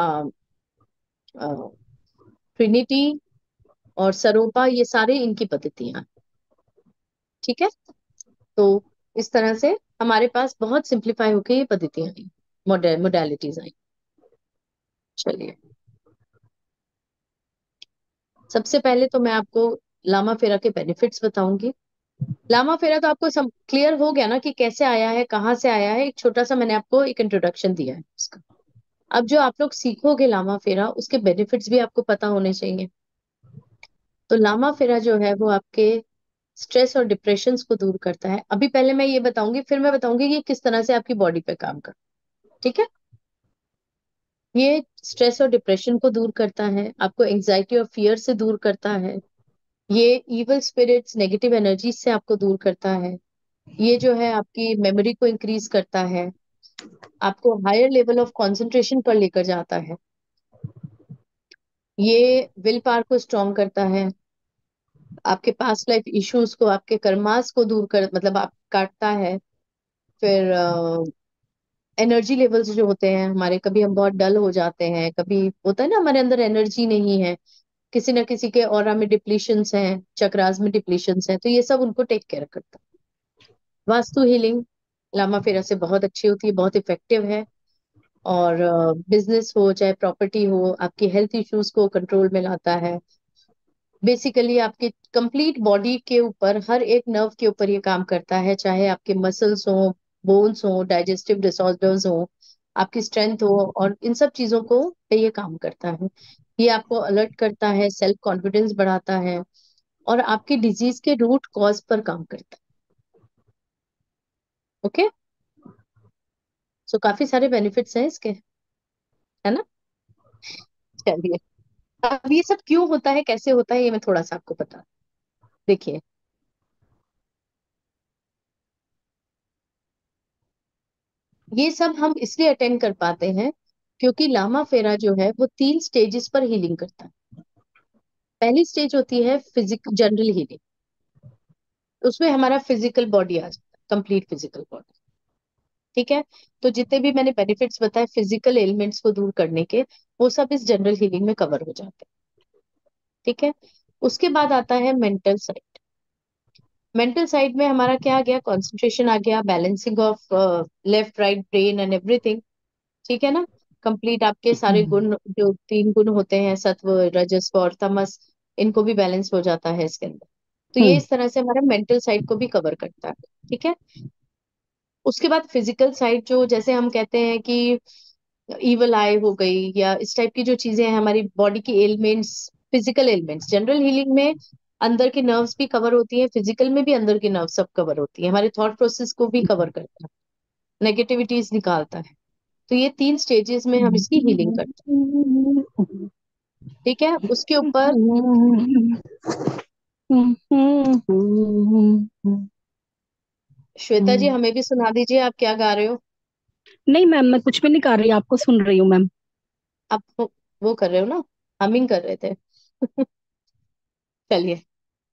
ट्रिनिटी और सरोपा, ये सारे इनकी पद्धतियां हैं। ठीक है, तो इस तरह से हमारे पास बहुत सिंप्लीफाई होके ये पद्धतियां आई, मोडालिटीज आई। चलिए, सबसे पहले तो मैं आपको लामा फेरा के बेनिफिट्स बताऊंगी। लामा फेरा तो आपको सब क्लियर हो गया ना कि कैसे आया है, कहाँ से आया है। एक छोटा सा मैंने आपको एक इंट्रोडक्शन दिया है इसका। अब जो आप लोग सीखोगे लामा फेरा, उसके बेनिफिट्स भी आपको पता होने चाहिए। तो लामा फेरा जो है वो आपके स्ट्रेस और डिप्रेशन को दूर करता है। अभी पहले मैं ये बताऊंगी, फिर मैं बताऊंगी कि किस तरह से आपकी बॉडी पे काम कर। ठीक है, ये स्ट्रेस और डिप्रेशन को दूर करता है, आपको एंजाइटी और फियर से दूर करता है, ये इविल स्पिरिट्स नेगेटिव एनर्जी से आपको दूर करता है, ये जो है आपकी मेमोरी को इंक्रीज करता है, आपको हायर लेवल ऑफ कंसंट्रेशन पर लेकर जाता है, ये विल पावर को स्ट्रॉन्ग करता है, आपके पास्ट लाइफ इश्यूज को, आपके कर्मास को दूर कर मतलब आप काटता है। फिर एनर्जी लेवल्स जो होते हैं हमारे, कभी हम बहुत डल हो जाते हैं, कभी होता है ना हमारे अंदर एनर्जी नहीं है, किसी ना किसी के ऑरा में डिप्लीशंस हैं, चक्रास में डिप्लीशंस हैं, तो ये सब उनको टेक केयर करता है। वास्तु हीलिंग लामा फेरा से बहुत अच्छी होती है, बहुत इफेक्टिव है। और बिजनेस हो चाहे प्रॉपर्टी हो, आपकी हेल्थ इश्यूज को कंट्रोल में लाता है। बेसिकली आपके कंप्लीट बॉडी के ऊपर, हर एक नर्व के ऊपर ये काम करता है, चाहे आपके मसल्स हो, बोन्स हो, डाइजेस्टिव डिसऑर्डर्स हो, आपकी स्ट्रेंथ हो, और इन सब चीजों को पे ये काम करता है। ये आपको अलर्ट करता है, सेल्फ कॉन्फिडेंस बढ़ाता है, और आपकी डिजीज के रूट कॉज पर काम करता है। ओके, सो काफी सारे बेनिफिट्स हैं इसके, है ना। चलिए, अब ये सब क्यों होता है, कैसे होता है, ये मैं थोड़ा सा आपको बता। देखिए, ये सब हम इसलिए अटेंड कर पाते हैं क्योंकि लामा फेरा जो है वो 3 स्टेजेस पर हीलिंग करता है। पहली स्टेज होती है फिजिकल जनरल हीलिंग, उसमें हमारा फिजिकल बॉडी आ जाता है, कंप्लीट फिजिकल बॉडी। ठीक है, तो जितने भी मैंने बेनिफिट्स बताए फिजिकल एलिमेंट्स को दूर करने के, वो सब इस जनरल हीलिंग में कवर हो जाते हैं। ठीक है, उसके बाद आता है मेंटल साइड। मेंटल साइड में हमारा क्या आ गया, कंसंट्रेशन आ गया, balancing of left right brain and everything. ठीक है ना, कंप्लीट आपके सारे गुण, जो 3 गुण होते हैं, सत्व रजस्व और तमस, इनको भी बैलेंस हो जाता है इसके अंदर। तो ये इस तरह से हमारा मेंटल साइड को भी कवर करता है। ठीक है, उसके बाद फिजिकल साइड, जो जैसे हम कहते हैं कि इवल आई हो गई, या इस टाइप की जो चीजें हैं हमारी बॉडी की elements, physical elements, general healing में अंदर के नर्व्स भी कवर होती है, फिजिकल में भी अंदर की नर्व सब कवर होती है, हमारे थॉट प्रोसेस को भी कवर करता है, नेगेटिविटीज निकालता है। तो ये 3 स्टेजेस में हम इसकी हीलिंग करते हैं। ठीक है, उसके ऊपर श्वेता जी हमें भी सुना दीजिए, आप क्या गा रहे हो। नहीं मैम, मैं कुछ भी नहीं कर रही, आपको सुन रही हूँ मैम। आप वो कर रहे हो ना, हमिंग कर रहे थे। चलिए,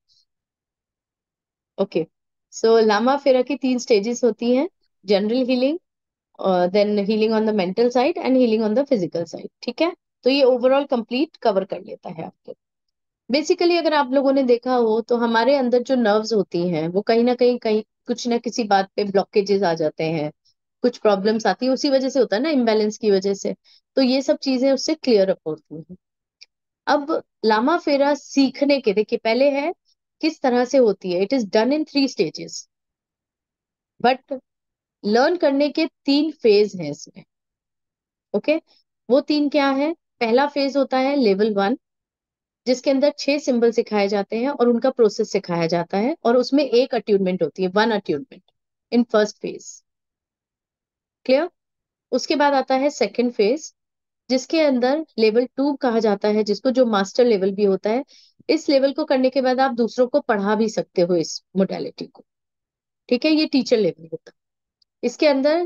ओके। सो लामा फेरा की 3 स्टेजेस होती हैं, general healing, then healing on the mental side and healing on the physical side. ठीक है, तो ये ओवरऑल कंप्लीट कवर कर लेता है आपको। बेसिकली अगर आप लोगों ने देखा हो तो हमारे अंदर जो नर्व्स होती हैं वो कहीं ना कहीं कहीं कुछ ना किसी बात पे ब्लॉकेजेस आ जाते हैं, कुछ प्रॉब्लम्स आती है, उसी वजह से होता है ना, इम्बैलेंस की वजह से। तो ये सब चीजें उससे क्लियर अप होती हैं। अब लामा फेरा सीखने के, देखिए पहले है किस तरह से होती है, it is done in 3 stages, but learn करने के 3 फेज हैं इसमें। ओके, वो 3 क्या है। पहला फेज होता है लेवल 1, जिसके अंदर 6 सिंबल सिखाए जाते हैं और उनका प्रोसेस सिखाया जाता है, और उसमें एक अट्यूनमेंट होती है, 1 attunement in first phase. Clear. उसके बाद आता है सेकंड फेज, जिसके अंदर लेवल 2 कहा जाता है, जिसको जो मास्टर लेवल भी होता है। इस लेवल को करने के बाद आप दूसरों को पढ़ा भी सकते हो इस मोडालिटी को। ठीक है, ये टीचर लेवल होता है। इसके अंदर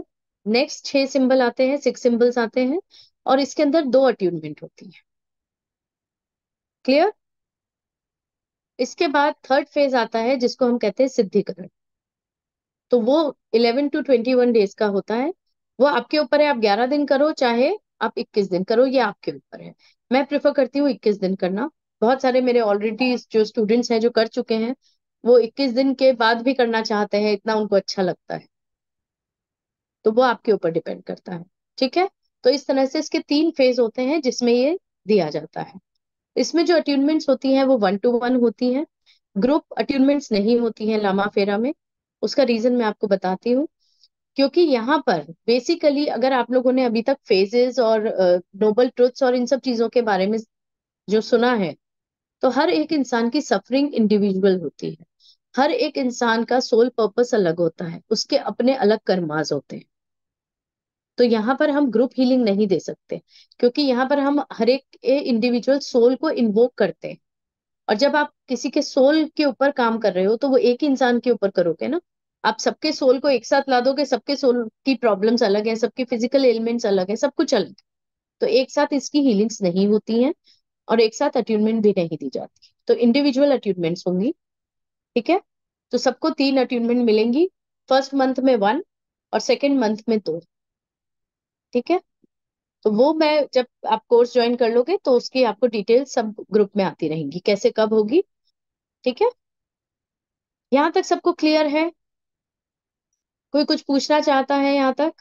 नेक्स्ट 6 सिंबल आते हैं, 6 सिंबल्स आते हैं, और इसके अंदर 2 अट्यूनमेंट होती है। क्लियर? इसके बाद थर्ड फेज आता है जिसको हम कहते हैं सिद्धिकरण। तो वो 11 to 21 डेज का होता है। वो आपके ऊपर है, आप 11 दिन करो चाहे आप 21 दिन करो, ये आपके ऊपर है। मैं प्रेफर करती हूँ 21 दिन करना। बहुत सारे मेरे ऑलरेडी जो स्टूडेंट्स हैं जो कर चुके हैं, वो 21 दिन के बाद भी करना चाहते हैं, इतना उनको अच्छा लगता है। तो वो आपके ऊपर डिपेंड करता है। ठीक है? तो इस तरह से इसके 3 फेज होते हैं जिसमें ये दिया जाता है। इसमें जो अट्यूनमेंट्स होती हैं वो 1 to 1 होती हैं। ग्रुप अट्यूनमेंट्स नहीं होती हैं लामा फेरा में। उसका रीजन मैं आपको बताती हूँ। क्योंकि यहाँ पर बेसिकली अगर आप लोगों ने अभी तक फेजेस और नोबल ट्रुथ्स और इन सब चीजों के बारे में जो सुना है, तो हर एक इंसान की सफरिंग इंडिविजुअल होती है। हर एक इंसान का सोल पर्पस अलग होता है, उसके अपने अलग कर्माज होते हैं। तो यहाँ पर हम ग्रुप हीलिंग नहीं दे सकते, क्योंकि यहाँ पर हम हर एक इंडिविजुअल सोल को इन्वोक करते हैं। और जब आप किसी के सोल के ऊपर काम कर रहे हो तो वो एक ही इंसान के ऊपर करोगे ना। आप सबके सोल को एक साथ ला दोगे, सबके सोल की प्रॉब्लम्स अलग है, सबके फिजिकल एलिमेंट्स अलग है, सब कुछ अलग है। तो एक साथ इसकी हीलिंग्स नहीं होती हैं और एक साथ अट्यूनमेंट भी नहीं दी जाती। तो इंडिविजुअल अट्यूनमेंट्स होंगी। ठीक है? तो सबको 3 अट्यूनमेंट मिलेंगी। फर्स्ट मंथ में 1 और सेकेंड मंथ में 2। ठीक है? तो वो मैं जब आप कोर्स ज्वाइन कर लोगे तो उसकी आपको डिटेल सब ग्रुप में आती रहेंगी, कैसे कब होगी। ठीक है? यहाँ तक सबको क्लियर है? कोई कुछ पूछना चाहता है यहाँ तक?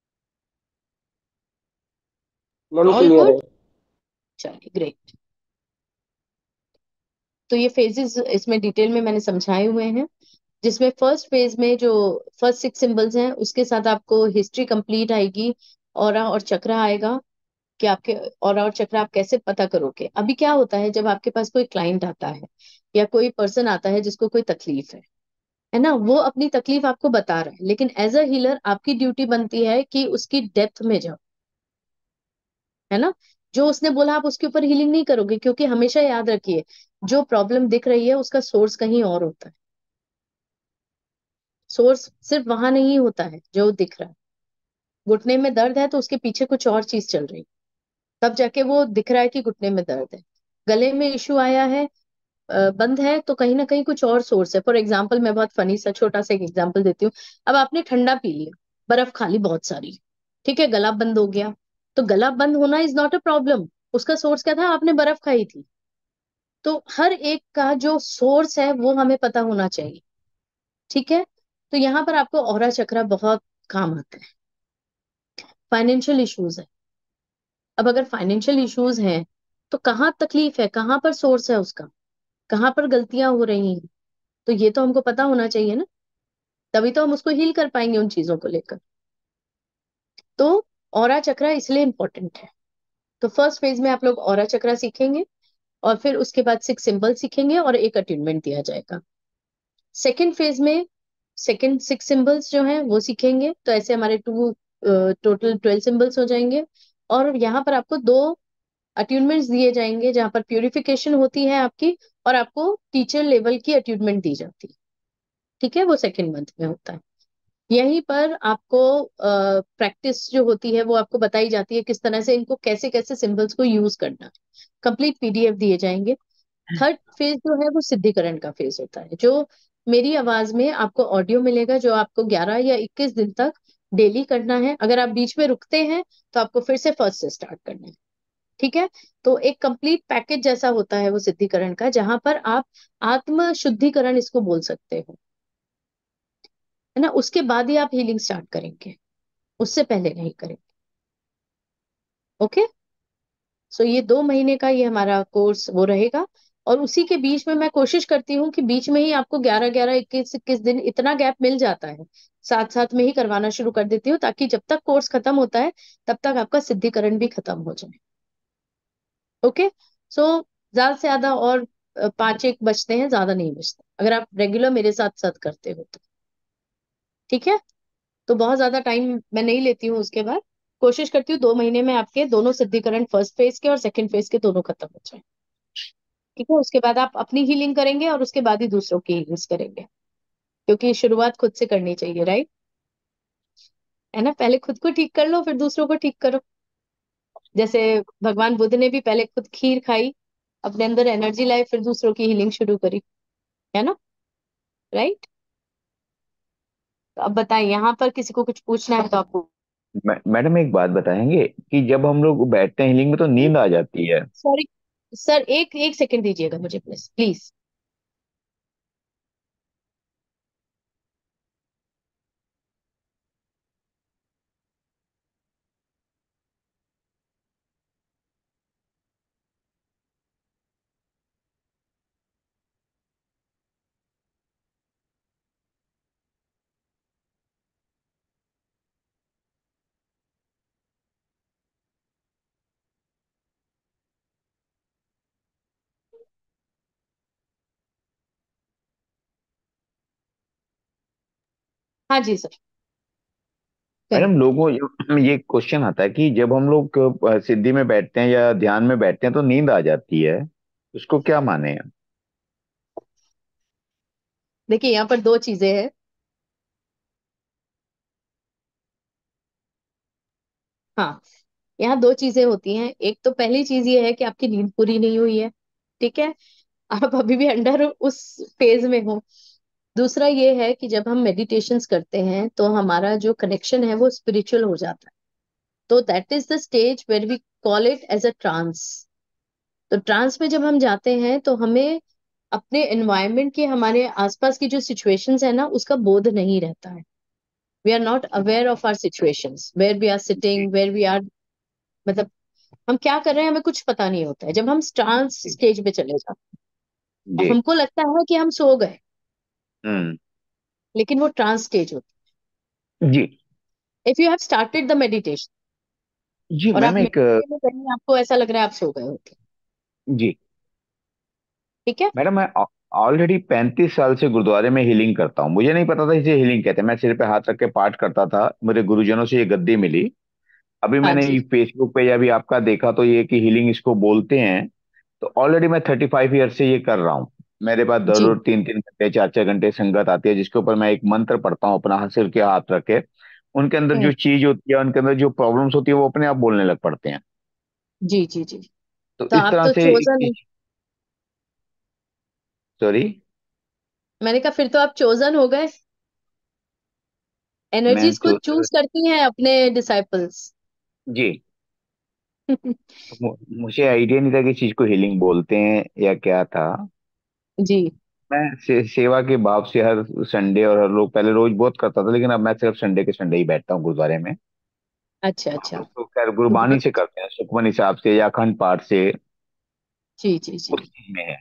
Ma'am all clear good? है। चलिए, ग्रेट। तो ये फेजेस इसमें डिटेल में मैंने समझाए हुए हैं, जिसमें फर्स्ट फेज में जो फर्स्ट 6 सिंबल्स हैं उसके साथ आपको हिस्ट्री कंप्लीट आएगी, ऑरा और चक्र आएगा कि आपके ऑरा और चक्र आप कैसे पता करोगे। अभी क्या होता है, जब आपके पास कोई क्लाइंट आता है या कोई पर्सन आता है जिसको कोई तकलीफ है ना, वो अपनी तकलीफ आपको बता रहा है, लेकिन एज अ हीलर आपकी ड्यूटी बनती है कि उसकी डेप्थ में जाओ। है ना? जो उसने बोला आप उसके ऊपर हीलिंग नहीं करोगे, क्योंकि हमेशा याद रखिए, जो प्रॉब्लम दिख रही है उसका सोर्स कहीं और होता है। सोर्स सिर्फ वहां नहीं होता है जो दिख रहा है। घुटने में दर्द है तो उसके पीछे कुछ और चीज चल रही है, तब जाके वो दिख रहा है कि घुटने में दर्द है। गले में इश्यू आया है, बंद है, तो कहीं ना कहीं कुछ और सोर्स है। फॉर एग्जाम्पल मैं बहुत फनी सा छोटा सा एक एग्जाम्पल देती हूँ। अब आपने ठंडा पी लिया, बर्फ खा ली बहुत सारी, ठीक है, गला बंद हो गया। तो गला बंद होना इज नॉट अ प्रॉब्लम, उसका सोर्स क्या था, आपने बर्फ खाई थी। तो हर एक का जो सोर्स है वो हमें पता होना चाहिए। ठीक है? तो यहाँ पर आपको ऑरा चक्रा बहुत काम आता है। फाइनेंशियल इश्यूज है, अब अगर फाइनेंशियल इश्यूज हैं तो कहाँ तकलीफ है, कहाँ पर सोर्स है उसका, कहाँ पर गलतियां हो रही हैं, तो ये तो हमको पता होना चाहिए ना, तभी तो हम उसको हील कर पाएंगे उन चीजों को लेकर। तो ऑरा चक्रा इसलिए इंपॉर्टेंट है। तो फर्स्ट फेज में आप लोग ऑरा चक्रा सीखेंगे और फिर उसके बाद 6 सिंबल सीखेंगे और एक अट्यूनमेंट दिया जाएगा। सेकेंड फेज में सेकेंड 6 सिंबल्स जो हैं वो सीखेंगे, तो ऐसे हमारे टोटल 12 सिंबल्स हो जाएंगे। और यहाँ पर आपको 2 अट्यूनमेंट्स दिए जाएंगे जहां पर प्यूरिफिकेशन होती है आपकी, और आपको टीचर लेवल की अट्यूनमेंट दी जाती है। ठीक है? वो सेकेंड मंथ में होता है। यहीं पर आपको प्रैक्टिस जो होती है वो आपको बताई जाती है, किस तरह से इनको कैसे कैसे सिंबल्स को यूज करना। कंप्लीट पीडीएफ दिए जाएंगे। थर्ड फेज जो है वो सिद्धिकरण का फेज होता है, जो मेरी आवाज में आपको ऑडियो मिलेगा, जो आपको 11 या 21 दिन तक डेली करना है। अगर आप बीच में रुकते हैं तो आपको फिर से फर्स्ट से स्टार्ट करना है। ठीक है? तो एक कंप्लीट पैकेज जैसा होता है वो सिद्धिकरण का, जहां पर आप आत्म शुद्धिकरण इसको बोल सकते हो। है ना? उसके बाद ही आप हीलिंग स्टार्ट करेंगे, उससे पहले नहीं करेंगे। ओके? सो ये 2 महीने का ये हमारा कोर्स वो रहेगा। और उसी के बीच में मैं कोशिश करती हूँ कि बीच में ही आपको 11-11, 21-21 दिन इतना गैप मिल जाता है, साथ साथ में ही करवाना शुरू कर देती हूँ, ताकि जब तक कोर्स खत्म होता है तब तक आपका सिद्धिकरण भी खत्म हो जाए। ओके? सो ज्यादा से ज्यादा और 5-1 बचते हैं, ज्यादा नहीं बचते अगर आप रेगुलर मेरे साथ साथ करते हो तो। ठीक है? तो बहुत ज्यादा टाइम मैं नहीं लेती हूँ। उसके बाद कोशिश करती हूँ 2 महीने में आपके दोनों सिद्धिकरण फर्स्ट फेज के और सेकंड फेज के दोनों खत्म हो जाए। ठीक है? उसके बाद आप अपनी हीलिंग करेंगे और उसके बाद ही दूसरों की हीलिंग करेंगे, क्योंकि शुरुआत खुद से करनी चाहिए, राइट? है ना। पहले खुद को ठीक कर लो, फिर दूसरों को ठीक करो। जैसे भगवान बुद्ध ने भी पहले खुद खीर खाई, अपने अंदर एनर्जी लाई, फिर दूसरों की हीलिंग शुरू करी, है ना। राइट। तो अब बताएं, यहाँ पर किसी को कुछ पूछना है तो आपको। मैडम एक बात बताएंगे कि जब हम लोग बैठते हैं हीलिंग में तो नींद आ जाती है। सॉरी सर, एक एक सेकंड दीजिएगा मुझे, प्लीज प्लीज। हाँ जी सर, कहिए। मैडम लोगों ये क्वेश्चन आता है कि जब हम लोग सिद्धि में बैठते हैं या ध्यान में बैठते हैं तो नींद आ जाती है, उसको क्या माने हैं? देखिए, यहाँ पर दो चीजें हैं। हाँ, यहाँ दो चीजें होती हैं। एक तो पहली चीज ये है कि आपकी नींद पूरी नहीं हुई है, ठीक है, आप अभी भी अंडर उस फेज में हो। दूसरा ये है कि जब हम मेडिटेशंस करते हैं तो हमारा जो कनेक्शन है वो स्पिरिचुअल हो जाता है। तो that is the stage where we call it as a trance. तो ट्रांस में जब हम जाते हैं तो हमें अपने एनवायरनमेंट के, हमारे आसपास की जो सिचुएशंस है ना, उसका बोध नहीं रहता है। We are not aware of our situations, where we are जी सिटिंग, वेयर वी आर, मतलब हम क्या कर रहे हैं हमें कुछ पता नहीं होता है जब हम ट्रांस जी स्टेज पे चले जाते हैं। जी। हमको लगता है कि हम सो गए, हम्म। लेकिन वो ट्रांस स्टेज होता जी है। If you have started the meditation जी और आप मैम एक मेडिटेशन में कहीं आपको ऐसा लग रहा है आप सो गए होते, जी ठीक है। मैडम मैं ऑलरेडी 35 साल से गुरुद्वारे में हीलिंग करता हूँ। मुझे नहीं पता था इसे हीलिंग कहते हैं। मैं सिर पे हाथ रख के पाठ करता था, मेरे गुरुजनों से ये गद्दी मिली। अभी हाँ मैंने जी। फेसबुक पे या भी आपका देखा तो ये कि हीलिंग इसको बोलते हैं। तो ऑलरेडी मैं 35 ईयर से ये कर रहा हूँ। मेरे पास जी। जरूर 3-3 घंटे 4-4 घंटे संगत आती है जिसके ऊपर मैं एक मंत्र पढ़ता हूँ अपना सिर के हाथ रख के। उनके अंदर हम्म। जो चीज होती है, उनके अंदर जो प्रॉब्लम्स होती है वो अपने आप बोलने लग पड़ते हैं। जी जी जी। तो तो इस आप तरह तो से एक चोजन, चीज। सॉरी। मैंने कहा फिर तो आप चोजन हो गए। मैं एनर्जीज को जो चूज करती हैं अपने डिसाइपल्स। जी मुझे आइडिया नहीं था कि इस चीज को हीलिंग बोलते हैं या क्या था। जी। मैं सेवा के भाव से हर संडे और हर लोग पहले रोज बहुत करता था, लेकिन अब मैं सिर्फ संडे के संडे ही बैठता हूँ गुरुद्वारे में। अच्छा हम अच्छा। लोग तो खैर गुरबानी बहुत से करते हैं, सुखमनी हिसाब से या अखंड पाठ से। जी जी जी। उस चीज में है।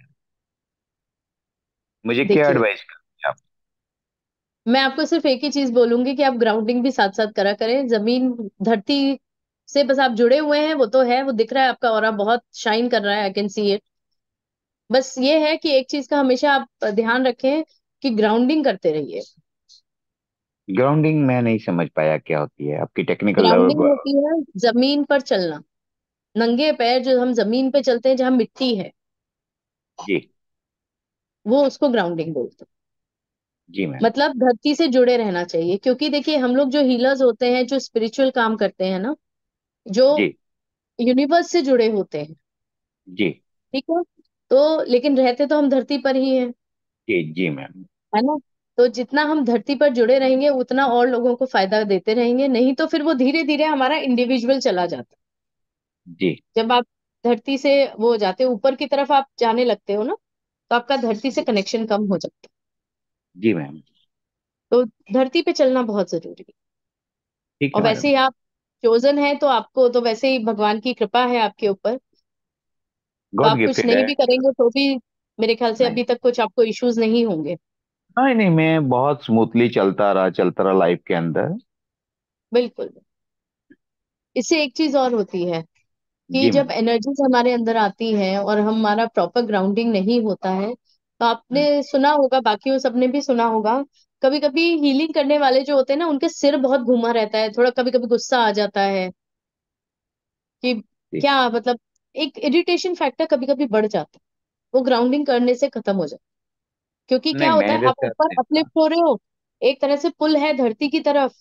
मुझे क्या देखिए, एडवाइस करेंगे आप? मैं आपको सिर्फ एक ही चीज बोलूंगी कि आप ग्राउंडिंग भी साथ साथ करा करें। जमीन धरती से बस आप जुड़े हुए हैं, वो तो है, वो दिख रहा है, आपका ऑरा बहुत शाइन कर रहा है, आई कैन सी इट। बस ये है कि एक चीज का हमेशा आप ध्यान रखें कि ग्राउंडिंग करते रहिए। ग्राउंडिंग मैं नहीं समझ पाया क्या होती है आपकी टेक्निकल ग्राउंडिंग लेवल। होती है जमीन पर चलना, नंगे पैर जो हम जमीन पे चलते हैं जहाँ मिट्टी है, जी वो उसको ग्राउंडिंग बोलते हैं। जी मैम। मतलब धरती से जुड़े रहना चाहिए, क्योंकि देखिए हम लोग जो हीलर्स होते हैं, जो स्पिरिचुअल काम करते हैं ना, जो जी यूनिवर्स से जुड़े होते हैं, जी ठीक है, तो लेकिन रहते तो हम धरती पर ही हैं, जी जी मैम। है ना। तो जितना हम धरती पर जुड़े रहेंगे उतना और लोगों को फायदा देते रहेंगे, नहीं तो फिर वो धीरे धीरे हमारा इंडिविजुअल चला जाता जी है। जब आप धरती से वो जाते हो ऊपर की तरफ, आप जाने लगते हो ना, तो आपका धरती से जी कनेक्शन कम हो जाता है। जी मैम। तो धरती पे चलना बहुत जरूरी है। ठीक और है वैसे मैडम। ही आप चोजन है तो आपको तो वैसे ही भगवान की कृपा है आपके ऊपर। तो गॉड आप कुछ गिफ्टेड नहीं है। भी करेंगे तो भी मेरे ख्याल से नहीं अभी तक कुछ आपको इश्यूज नहीं होंगे। नहीं नहीं, मैं बहुत स्मूथली चलता रहा लाइफ के अंदर। बिल्कुल। इससे एक चीज और होती है कि जी जब मैम। एनर्जीज हमारे अंदर आती हैं और हमारा प्रॉपर ग्राउंडिंग नहीं होता है, तो आपने हम्म, सुना होगा, बाकियों सबने भी सुना होगा, कभी कभी हीलिंग करने वाले जो होते हैं ना, उनके सिर बहुत घूमा रहता है, थोड़ा कभी कभी गुस्सा आ जाता है कि जी। क्या मतलब, एक इरिटेशन फैक्टर कभी कभी बढ़ जाता है। वो ग्राउंडिंग करने से खत्म हो जाता है। क्योंकि नहीं क्या होता है, मेरे आप साथ ऊपर नहीं था। अपलिफ्ट हो रहे हो, एक तरह से पुल है धरती की तरफ,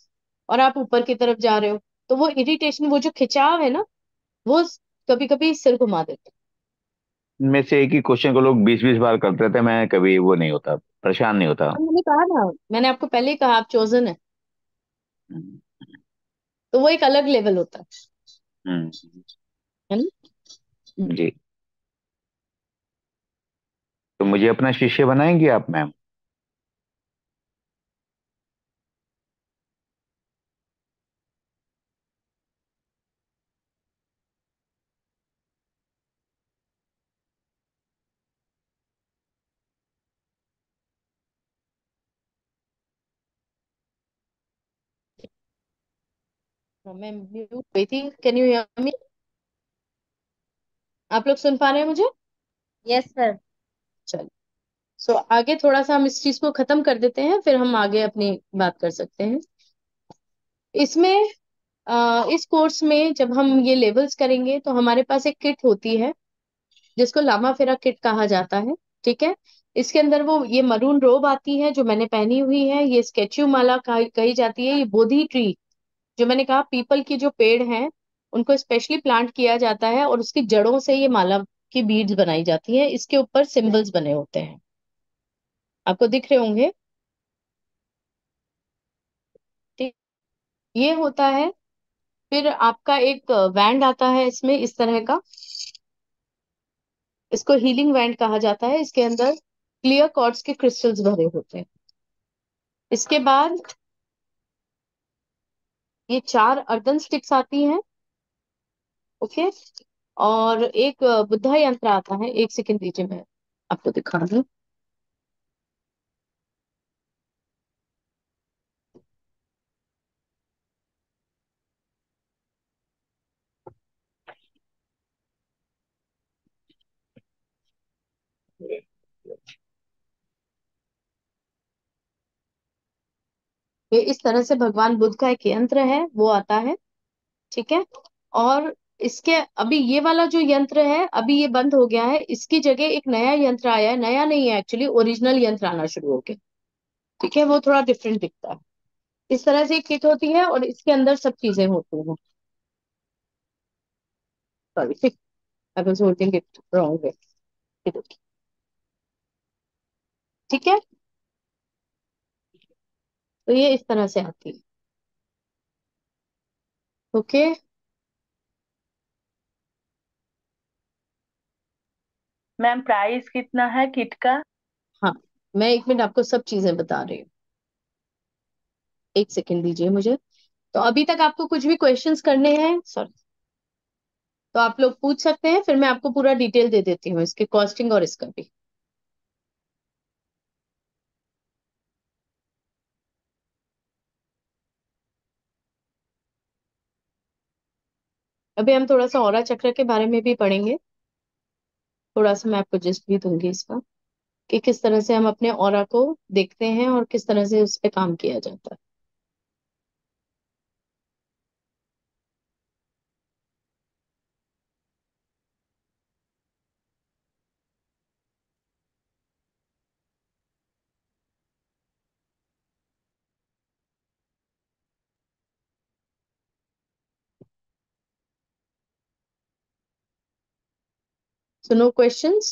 और आप ऊपर की तरफ जा रहे हो, तो वो इरिटेशन, वो जो खिंचाव है ना, वो कभी कभी सिर घुमा देता इनमें से एक ही क्वेश्चन को लोग 20-20 बार करते रहते हैं, मैं कभी वो नहीं होता, परेशान नहीं होता। है। मैंने कहा ना, मैंने आपको पहले ही कहा, आप चोजन है, हम्म। तो वो एक अलग लेवल होता हम्म, है ना। जी। तो मुझे अपना शिष्य बनाएंगे आप मैम? मैं म्यूट हुई थी, कैन यू हियर मी? आप लोग सुन पा रहे हैं मुझे? Yes sir. चलो, सो आगे थोड़ा सा हम इस चीज को खत्म कर देते हैं, फिर हम आगे अपनी बात कर सकते हैं इसमें। इस कोर्स में जब हम ये लेवल्स करेंगे तो हमारे पास एक किट होती है जिसको लामा फेरा किट कहा जाता है। ठीक है, इसके अंदर वो ये मरून रोब आती है जो मैंने पहनी हुई है, ये स्केचू माला कही जाती है, ये बोधि ट्री, जो मैंने कहा पीपल की जो पेड़ हैं उनको स्पेशली प्लांट किया जाता है और उसकी जड़ों से ये माला की बीड्स बनाई जाती है, इसके ऊपर सिंबल्स बने होते हैं, आपको दिख रहे होंगे। ठीक, ये होता है। फिर आपका एक बैंड आता है इसमें इस तरह का, इसको हीलिंग बैंड कहा जाता है, इसके अंदर क्लियर क्वार्ट्ज के क्रिस्टल्स भरे होते हैं। इसके बाद ये 4 अर्दन स्टिक्स आती हैं। ओके, और एक बुद्धा यंत्र आता है, एक सेकंड दीजिए, मैं आपको दिखा दूं। ये इस तरह से भगवान बुद्ध का एक यंत्र है, वो आता है। ठीक है, और इसके अभी ये वाला जो यंत्र है अभी ये बंद हो गया है, इसकी जगह एक नया यंत्र आया है, नया नहीं है एक्चुअली, ओरिजिनल यंत्र आना शुरू हो गया। ठीक है, वो थोड़ा डिफरेंट दिखता है। इस तरह से एक किट होती है और इसके अंदर सब चीजें होती हैं। Sorry, I was holding it wrong way. ठीक है, तो ये इस तरह से आती है। ओके, मैम प्राइस कितना है किट का? हाँ, मैं एक मिनट आपको सब चीजें बता रही हूँ, एक सेकंड दीजिए मुझे। तो अभी तक आपको कुछ भी क्वेश्चंस करने हैं, सॉरी, तो आप लोग पूछ सकते हैं, फिर मैं आपको पूरा डिटेल दे देती हूँ इसके कॉस्टिंग और इसका भी। अभी हम थोड़ा सा औरा चक्र के बारे में भी पढ़ेंगे, थोड़ा सा मैं आपको जिस्ट भी दूंगी इसका, कि किस तरह से हम अपने ऑरा को देखते हैं और किस तरह से उस पे काम किया जाता है। So know questions?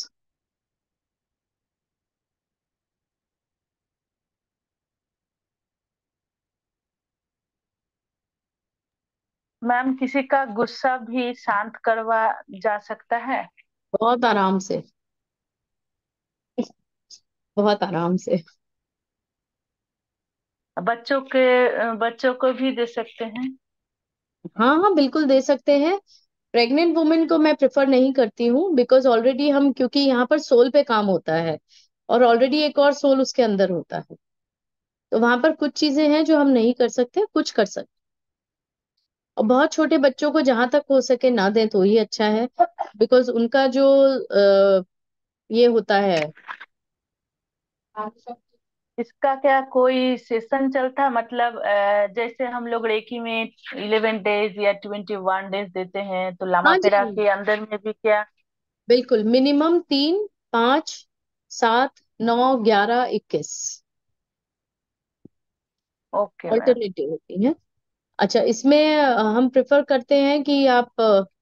मैम किसी का गुस्सा भी शांत करवा जा सकता है? बहुत आराम से, बहुत आराम से। बच्चों को भी दे सकते हैं? हाँ हाँ, बिल्कुल दे सकते हैं। प्रेग्नेंट वुमेन को मैं प्रेफर नहीं करती हूँ, बिकॉज ऑलरेडी हम, क्योंकि यहाँ पर सोल पे काम होता है और ऑलरेडी एक और सोल उसके अंदर होता है, तो वहां पर कुछ चीजें हैं जो हम नहीं कर सकते, कुछ कर सकते। और बहुत छोटे बच्चों को जहां तक हो सके ना दें तो ही अच्छा है, बिकॉज उनका जो ये होता है। इसका क्या कोई सेशन चलता, मतलब जैसे हम लोग रेकी में 11 डेज या 21 डेज देते हैं, तो लामा हाँ पेरा जी, के अंदर में भी क्या? बिल्कुल, मिनिमम 3, 5, 7, 9, 11, 21 ओके मैम। अल्टरनेटिव होती है। अच्छा, इसमें हम प्रेफर करते हैं कि आप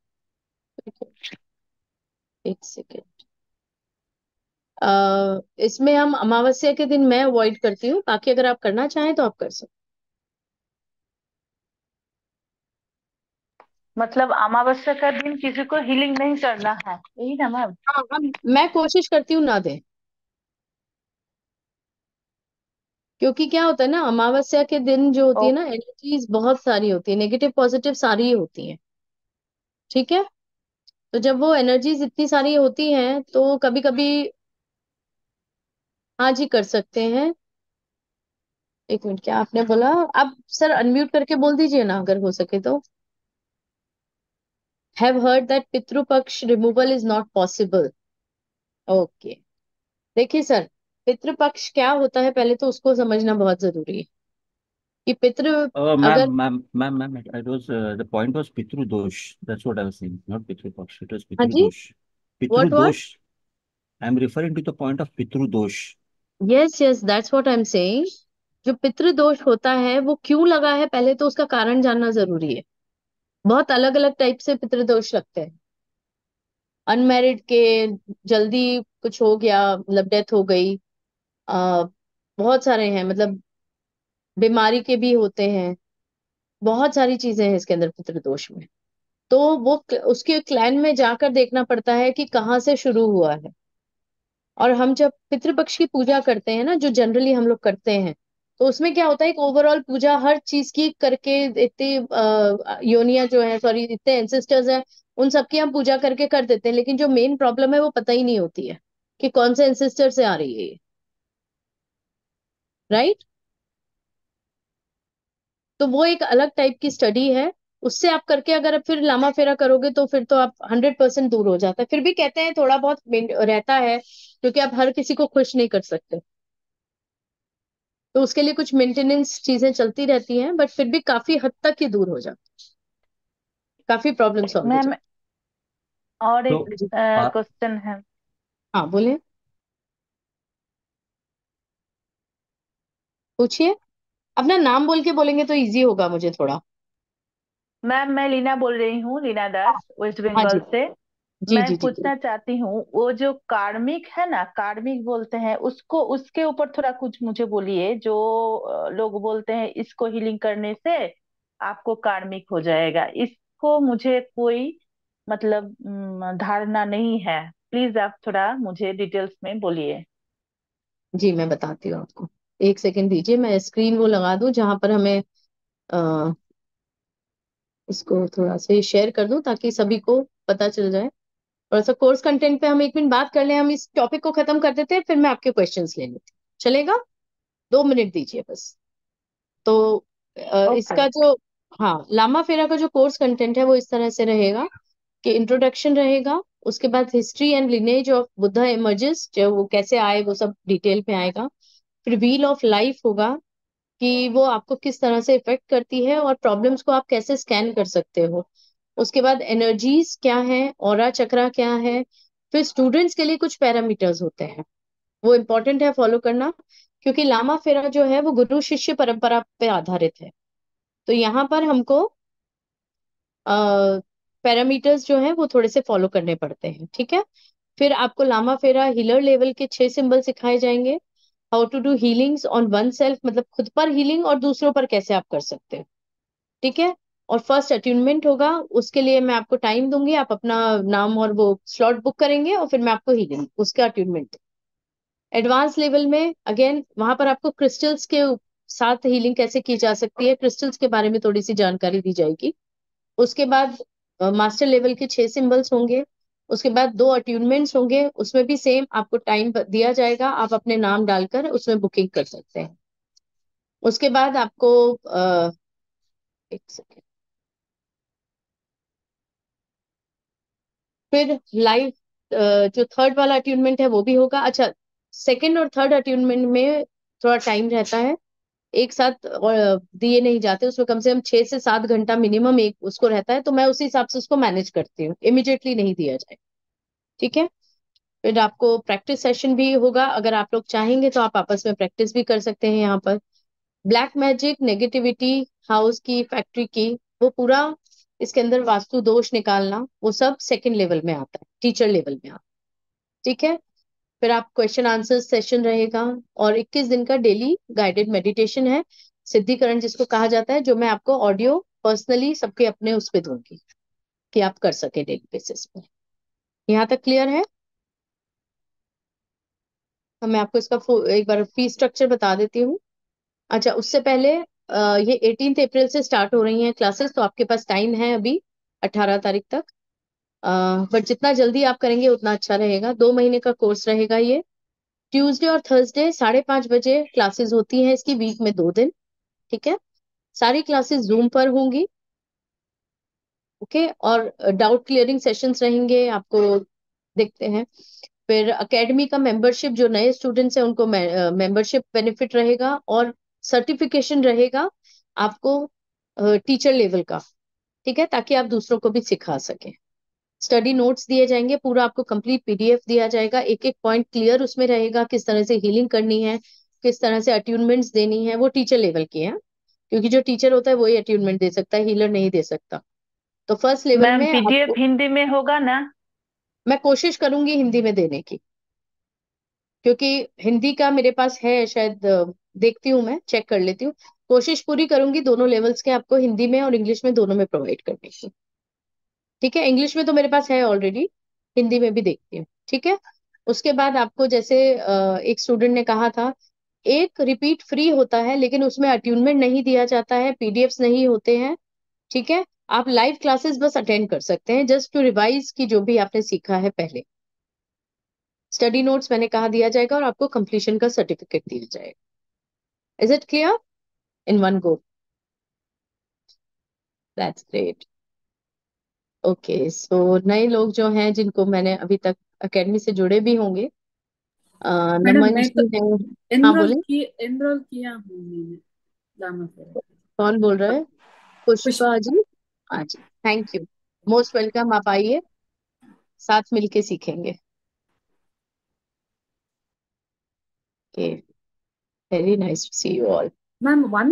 एक सेकेंड, इसमें हम अमावस्या के दिन मैं अवॉइड करती हूँ, बाकी अगर आप करना चाहें तो आप कर सकते मतलब अमावस्या का दिन किसी को हीलिंग नहीं करना है, यही ना मैम? हैं। हाँ, मैं कोशिश करती हूँ ना दें, क्योंकि क्या होता है ना, अमावस्या के दिन जो होती है ना, ओके। एनर्जीज बहुत सारी होती है, नेगेटिव पॉजिटिव सारी ही होती हैं। ठीक है, तो जब वो एनर्जीज इतनी सारी होती हैं तो कभी कभी, हाँ जी कर सकते हैं। एक मिनट, क्या आपने बोला? आप सर अनम्यूट करके बोल दीजिए ना अगर हो सके तो। Have heard that Pitru Paksha removal is not possible. Okay, देखिए सर, पितृ पक्ष क्या होता है पहले तो उसको समझना बहुत जरूरी है कि पितृ अगर, Ma'am, it was the point was Pitru Dosh. That's what I was saying, not Pitru Paksh. It was हाँ Pitru जी, Dosh. Pitru what? Dosh. I'm referring to the point of Pitru Dosh. Yes yes, that's what I am saying. जो पितृ दोष होता है वो क्यों लगा है पहले तो उसका कारण जानना जरूरी है। बहुत अलग अलग टाइप से पितृ दोष लगते हैं। अनमैरिड के, जल्दी कुछ हो गया, मतलब डेथ हो गई, आ, बहुत सारे हैं, मतलब बीमारी के भी होते हैं, बहुत सारी चीजें हैं इसके अंदर पितृ दोष में। तो वो उसके क्लैन में जाकर देखना पड़ता है कि कहाँ से शुरू हुआ है। और हम जब पितृपक्ष की पूजा करते हैं ना, जो जनरली हम लोग करते हैं, तो उसमें क्या होता है, एक ओवरऑल पूजा हर चीज की करके, इतने योनिया जो है, सॉरी, इतने एंसेस्टर्स हैं, उन सबकी हम पूजा करके कर देते हैं, लेकिन जो मेन प्रॉब्लम है वो पता ही नहीं होती है कि कौन से एंसेस्टर से आ रही है ये। राइट, तो वो एक अलग टाइप की स्टडी है। उससे आप करके अगर आप फिर लामा फेरा करोगे तो फिर तो आप 100% दूर हो जाता है। फिर भी कहते हैं थोड़ा बहुत रहता है, क्योंकि आप हर किसी को खुश नहीं कर सकते, तो उसके लिए कुछ मेंटेनेंस चीजें चलती रहती हैं, बट फिर भी काफी हद तक ही दूर हो जाता है, काफी प्रॉब्लम सॉल्व हो मैम जाती और एक So, है। uh, क्वेश्चन है। हाँ बोलिए, पूछिए। अपना नाम बोल के बोलेंगे तो इजी होगा मुझे थोड़ा। मैम मैं लीना बोल रही हूँ, लीना हाँ, दास, वेस्ट हाँ बंगाल जी से। जी मैं जी जी पूछना चाहती हूँ, वो जो कार्मिक है ना, कार्मिक बोलते हैं उसको, उसके ऊपर थोड़ा कुछ मुझे बोलिए। जो लोग बोलते हैं इसको हीलिंग करने से आपको कार्मिक हो जाएगा, इसको मुझे कोई मतलब धारणा नहीं है। प्लीज आप थोड़ा मुझे डिटेल्स में बोलिए। जी, मैं बताती हूँ आपको। एक सेकंड दीजिए, मैं स्क्रीन वो लगा दूं जहां पर हमें आ, इसको थोड़ा सा शेयर कर दूं ताकि सभी को पता चल जाए। और ऐसा कोर्स कंटेंट पे हम एक मिनट बात कर लें, हम इस टॉपिक को खत्म कर देते हैं, फिर मैं आपके क्वेश्चंस ले लेती हूँ, चलेगा? 2 मिनट दीजिए बस। तो ओके। इसका जो, हाँ, लामा फेरा का जो कोर्स कंटेंट है वो इस तरह से रहेगा कि इंट्रोडक्शन रहेगा, उसके बाद history and lineage of Buddha emerges, जो वो कैसे आए वो सब डिटेल में आएगा। फिर व्हील ऑफ लाइफ होगा कि वो आपको किस तरह से इफेक्ट करती है और प्रॉब्लम्स को आप कैसे स्कैन कर सकते हो। उसके बाद एनर्जीज क्या है, ऑरा चक्रा क्या है। फिर स्टूडेंट्स के लिए कुछ पैरामीटर्स होते हैं, वो इम्पोर्टेंट है फॉलो करना, क्योंकि लामा फेरा जो है वो गुरु शिष्य परंपरा पे आधारित है। तो यहाँ पर हमको पैरामीटर्स जो है वो थोड़े से फॉलो करने पड़ते हैं, ठीक है। फिर आपको लामा फेरा हीलर लेवल के 6 सिंबल सिखाए जाएंगे। How to do healings on oneself, मतलब खुद पर हीलिंग और दूसरों पर कैसे आप कर सकते हो, ठीक है। और फर्स्ट अट्यूनमेंट होगा, उसके लिए मैं आपको टाइम दूंगी, आप अपना नाम और वो स्लॉट बुक करेंगे और फिर मैं आपको हीलिंग उसका अट्यूनमेंट। एडवांस लेवल में अगेन वहां पर आपको क्रिस्टल्स के साथ हीलिंग कैसे की जा सकती है, क्रिस्टल्स के बारे में थोड़ी सी जानकारी दी जाएगी। उसके बाद मास्टर लेवल के 6 सिंबल्स होंगे। उसके बाद 2 अट्यूनमेंट्स होंगे, उसमें भी सेम आपको टाइम दिया जाएगा, आप अपने नाम डालकर उसमें बुकिंग कर सकते हैं। उसके बाद आपको एक सेकेंड, फिर लाइव जो थर्ड वाला अट्यूनमेंट है वो भी होगा। अच्छा, सेकंड और थर्ड अट्यूनमेंट में थोड़ा टाइम रहता है, एक साथ दिए नहीं जाते, उसमें कम से कम 6 से 7 घंटा मिनिमम एक उसको रहता है, तो मैं उसी हिसाब से उसको मैनेज करती हूँ, इमिडिएटली नहीं दिया जाए, ठीक है। फिर आपको प्रैक्टिस सेशन भी होगा, अगर आप लोग चाहेंगे तो आप आपस में प्रैक्टिस भी कर सकते हैं यहाँ पर। ब्लैक मैजिक, नेगेटिविटी, हाउस की, फैक्ट्री की, वो पूरा इसके अंदर वास्तु दोष निकालना, वो सब सेकंड लेवल में आता है, टीचर लेवल में आता है। ठीक है। फिर आप क्वेश्चन आंसर सेशन रहेगा, और 21 दिन का डेली गाइडेड मेडिटेशन है, सिद्धिकरण जिसको कहा जाता है, जो मैं आपको ऑडियो पर्सनली सबके अपने उस पे दूंगी कि आप कर सके डेली बेसिस पे। यहाँ तक क्लियर है? तो मैं आपको इसका एक बार फी स्ट्रक्चर बता देती हूँ। अच्छा, उससे पहले ये 18 अप्रैल से स्टार्ट हो रही हैं क्लासेस, तो आपके पास टाइम है अभी 18 तारीख तक। बट जितना जल्दी आप करेंगे उतना अच्छा रहेगा। 2 महीने का कोर्स रहेगा ये। ट्यूसडे और थर्सडे 5:30 बजे क्लासेस होती हैं इसकी, वीक में 2 दिन। ठीक है। सारी क्लासेस जूम पर होंगी। ओके। और डाउट क्लियरिंग सेशंस रहेंगे, आपको देखते हैं। फिर एकेडमी का मेंबरशिप, जो नए स्टूडेंट्स हैं उनको मेंबरशिप बेनिफिट रहेगा, और सर्टिफिकेशन रहेगा आपको टीचर लेवल का। ठीक है, ताकि आप दूसरों को भी सिखा सकें। स्टडी नोट्स दिए जाएंगे, पूरा आपको कंप्लीट पीडीएफ दिया जाएगा, एक एक पॉइंट क्लियर उसमें रहेगा, किस तरह से हीलिंग करनी है, किस तरह से अट्यूनमेंट्स देनी है, वो टीचर लेवल की है, क्योंकि जो टीचर होता है वही अट्यूनमेंट दे सकता है, हीलर नहीं दे सकता। तो फर्स्ट लेवल मैम में पीडीएफ आपको हिंदी में होगा ना? मैं कोशिश करूंगी हिंदी में देने की, क्योंकि हिंदी का मेरे पास है शायद, देखती हूँ, मैं चेक कर लेती हूँ। कोशिश पूरी करूंगी दोनों लेवल्स के आपको हिंदी में और इंग्लिश में दोनों में प्रोवाइड करने की। ठीक है। इंग्लिश में तो मेरे पास है ऑलरेडी, हिंदी में भी देखती हूँ। ठीक है। उसके बाद आपको जैसे एक स्टूडेंट ने कहा था, एक रिपीट फ्री होता है, लेकिन उसमें अट्यूनमेंट नहीं दिया जाता है, पीडीएफ्स नहीं होते हैं। ठीक है। आप लाइव क्लासेस बस अटेंड कर सकते हैं, जस्ट टू रिवाइज की जो भी आपने सीखा है पहले। स्टडी नोट्स मैंने कहा दिया जाएगा, और आपको कंप्लीशन का सर्टिफिकेट दिया जाएगा। Is it clear in one go? That's great. Okay, so नए लोग जो हैं जिनको मैंने अभी तक एकेडमी से जुड़े भी होंगे, मैडम नमन मैं तो जी हैं। हाँ बोले। एनरोल किया हूँ मैंने लामा थेरेपी। कौन बोल रहा है? पुष्प। पुष्पा जी। हाँ जी, थैंक यू, मोस्ट वेलकम। आप आइए, साथ मिलके सीखेंगे। Okay, very nice to see you all. Ma'am one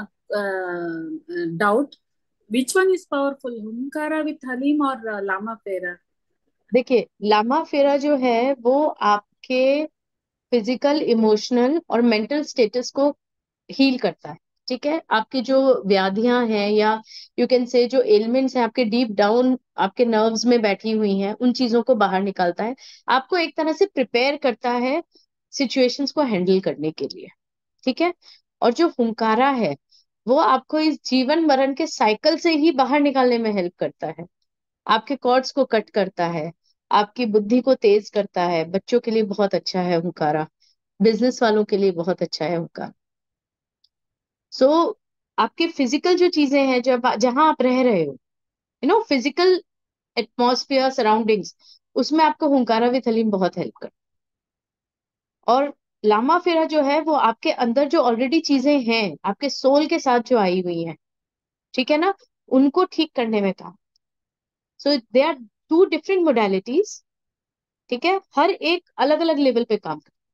doubt, which one is powerful, हुनकारा विथ हलीम और लामा फेरा? देखिए, लामा फेरा जो है वो आपके फिजिकल, इमोशनल और मेंटल स्टेटस को हील करता है। ठीक है। आपकी जो व्याधियां हैं, या यू कैन से जो एलिमेंट्स हैं आपके डीप डाउन आपके नर्व्स में बैठी हुई हैं, उन चीजों को बाहर निकालता है, आपको एक तरह से प्रिपेयर करता है सिचुएशंस को हैंडल करने के लिए। ठीक है। और जो हुंकारा है वो आपको इस जीवन मरण के साइकिल से ही बाहर निकालने में हेल्प करता है, आपके कॉर्ड्स को कट करता है, आपकी बुद्धि को तेज करता है। बच्चों के लिए बहुत अच्छा है हुंकारा, बिजनेस वालों के लिए बहुत अच्छा है हुंकारा। सो आपके फिजिकल जो चीजें हैं, जब जहां आप रह रहे हो, फिजिकल एटमॉस्फेयर, सराउंडिंग्स, उसमें आपको हुंकारा विथ हलीम बहुत हेल्प करता है। और लामा फेरा जो है वो आपके अंदर जो ऑलरेडी चीजें हैं, आपके सोल के साथ जो आई हुई हैं, ठीक है ना, उनको ठीक करने में काम। So they are two different modalities. ठीक है। हर एक अलग अलग लेवल पे काम करता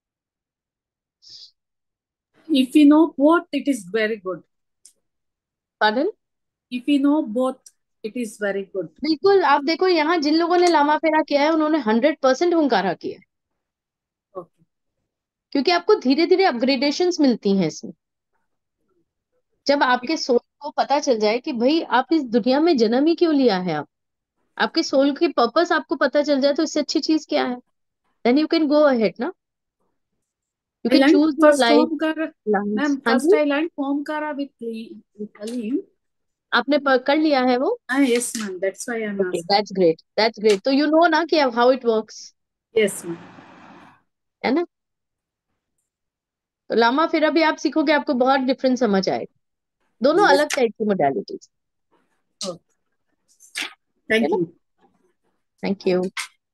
If you know both, it is very good. है। Pardon? If you know both, it is very good. बिल्कुल। आप देखो, यहाँ जिन लोगों ने लामा फेरा किया है उन्होंने 100% हुंकारा किया है, Okay. क्योंकि आपको धीरे धीरे अपग्रेडेशंस मिलती हैं इसमें। जब आपके सोल को पता चल जाए कि भाई आप इस दुनिया में जन्म ही क्यों लिया है, आपके सोल की पर्पस आपको पता चल जाए, तो इससे अच्छी चीज क्या है? Then you can go ahead ना, you I can learned choose your first life Omkara. Lines. Ma'am, हाँ first ji, I learned Omkara with Halim. आपने कर लिया है वो? Yes, ma'am. That's why I'm okay, asking. That's great, that's great. तो you know ना कि how it works, Yes, ma'am. है ना। तो लामा फेरा भी आप सीखोगे, आपको बहुत डिफरेंस समझ आएगा। दोनों Yes. अलग टाइप की मोडालिटीज, Okay. है Thank ना। you. Thank you.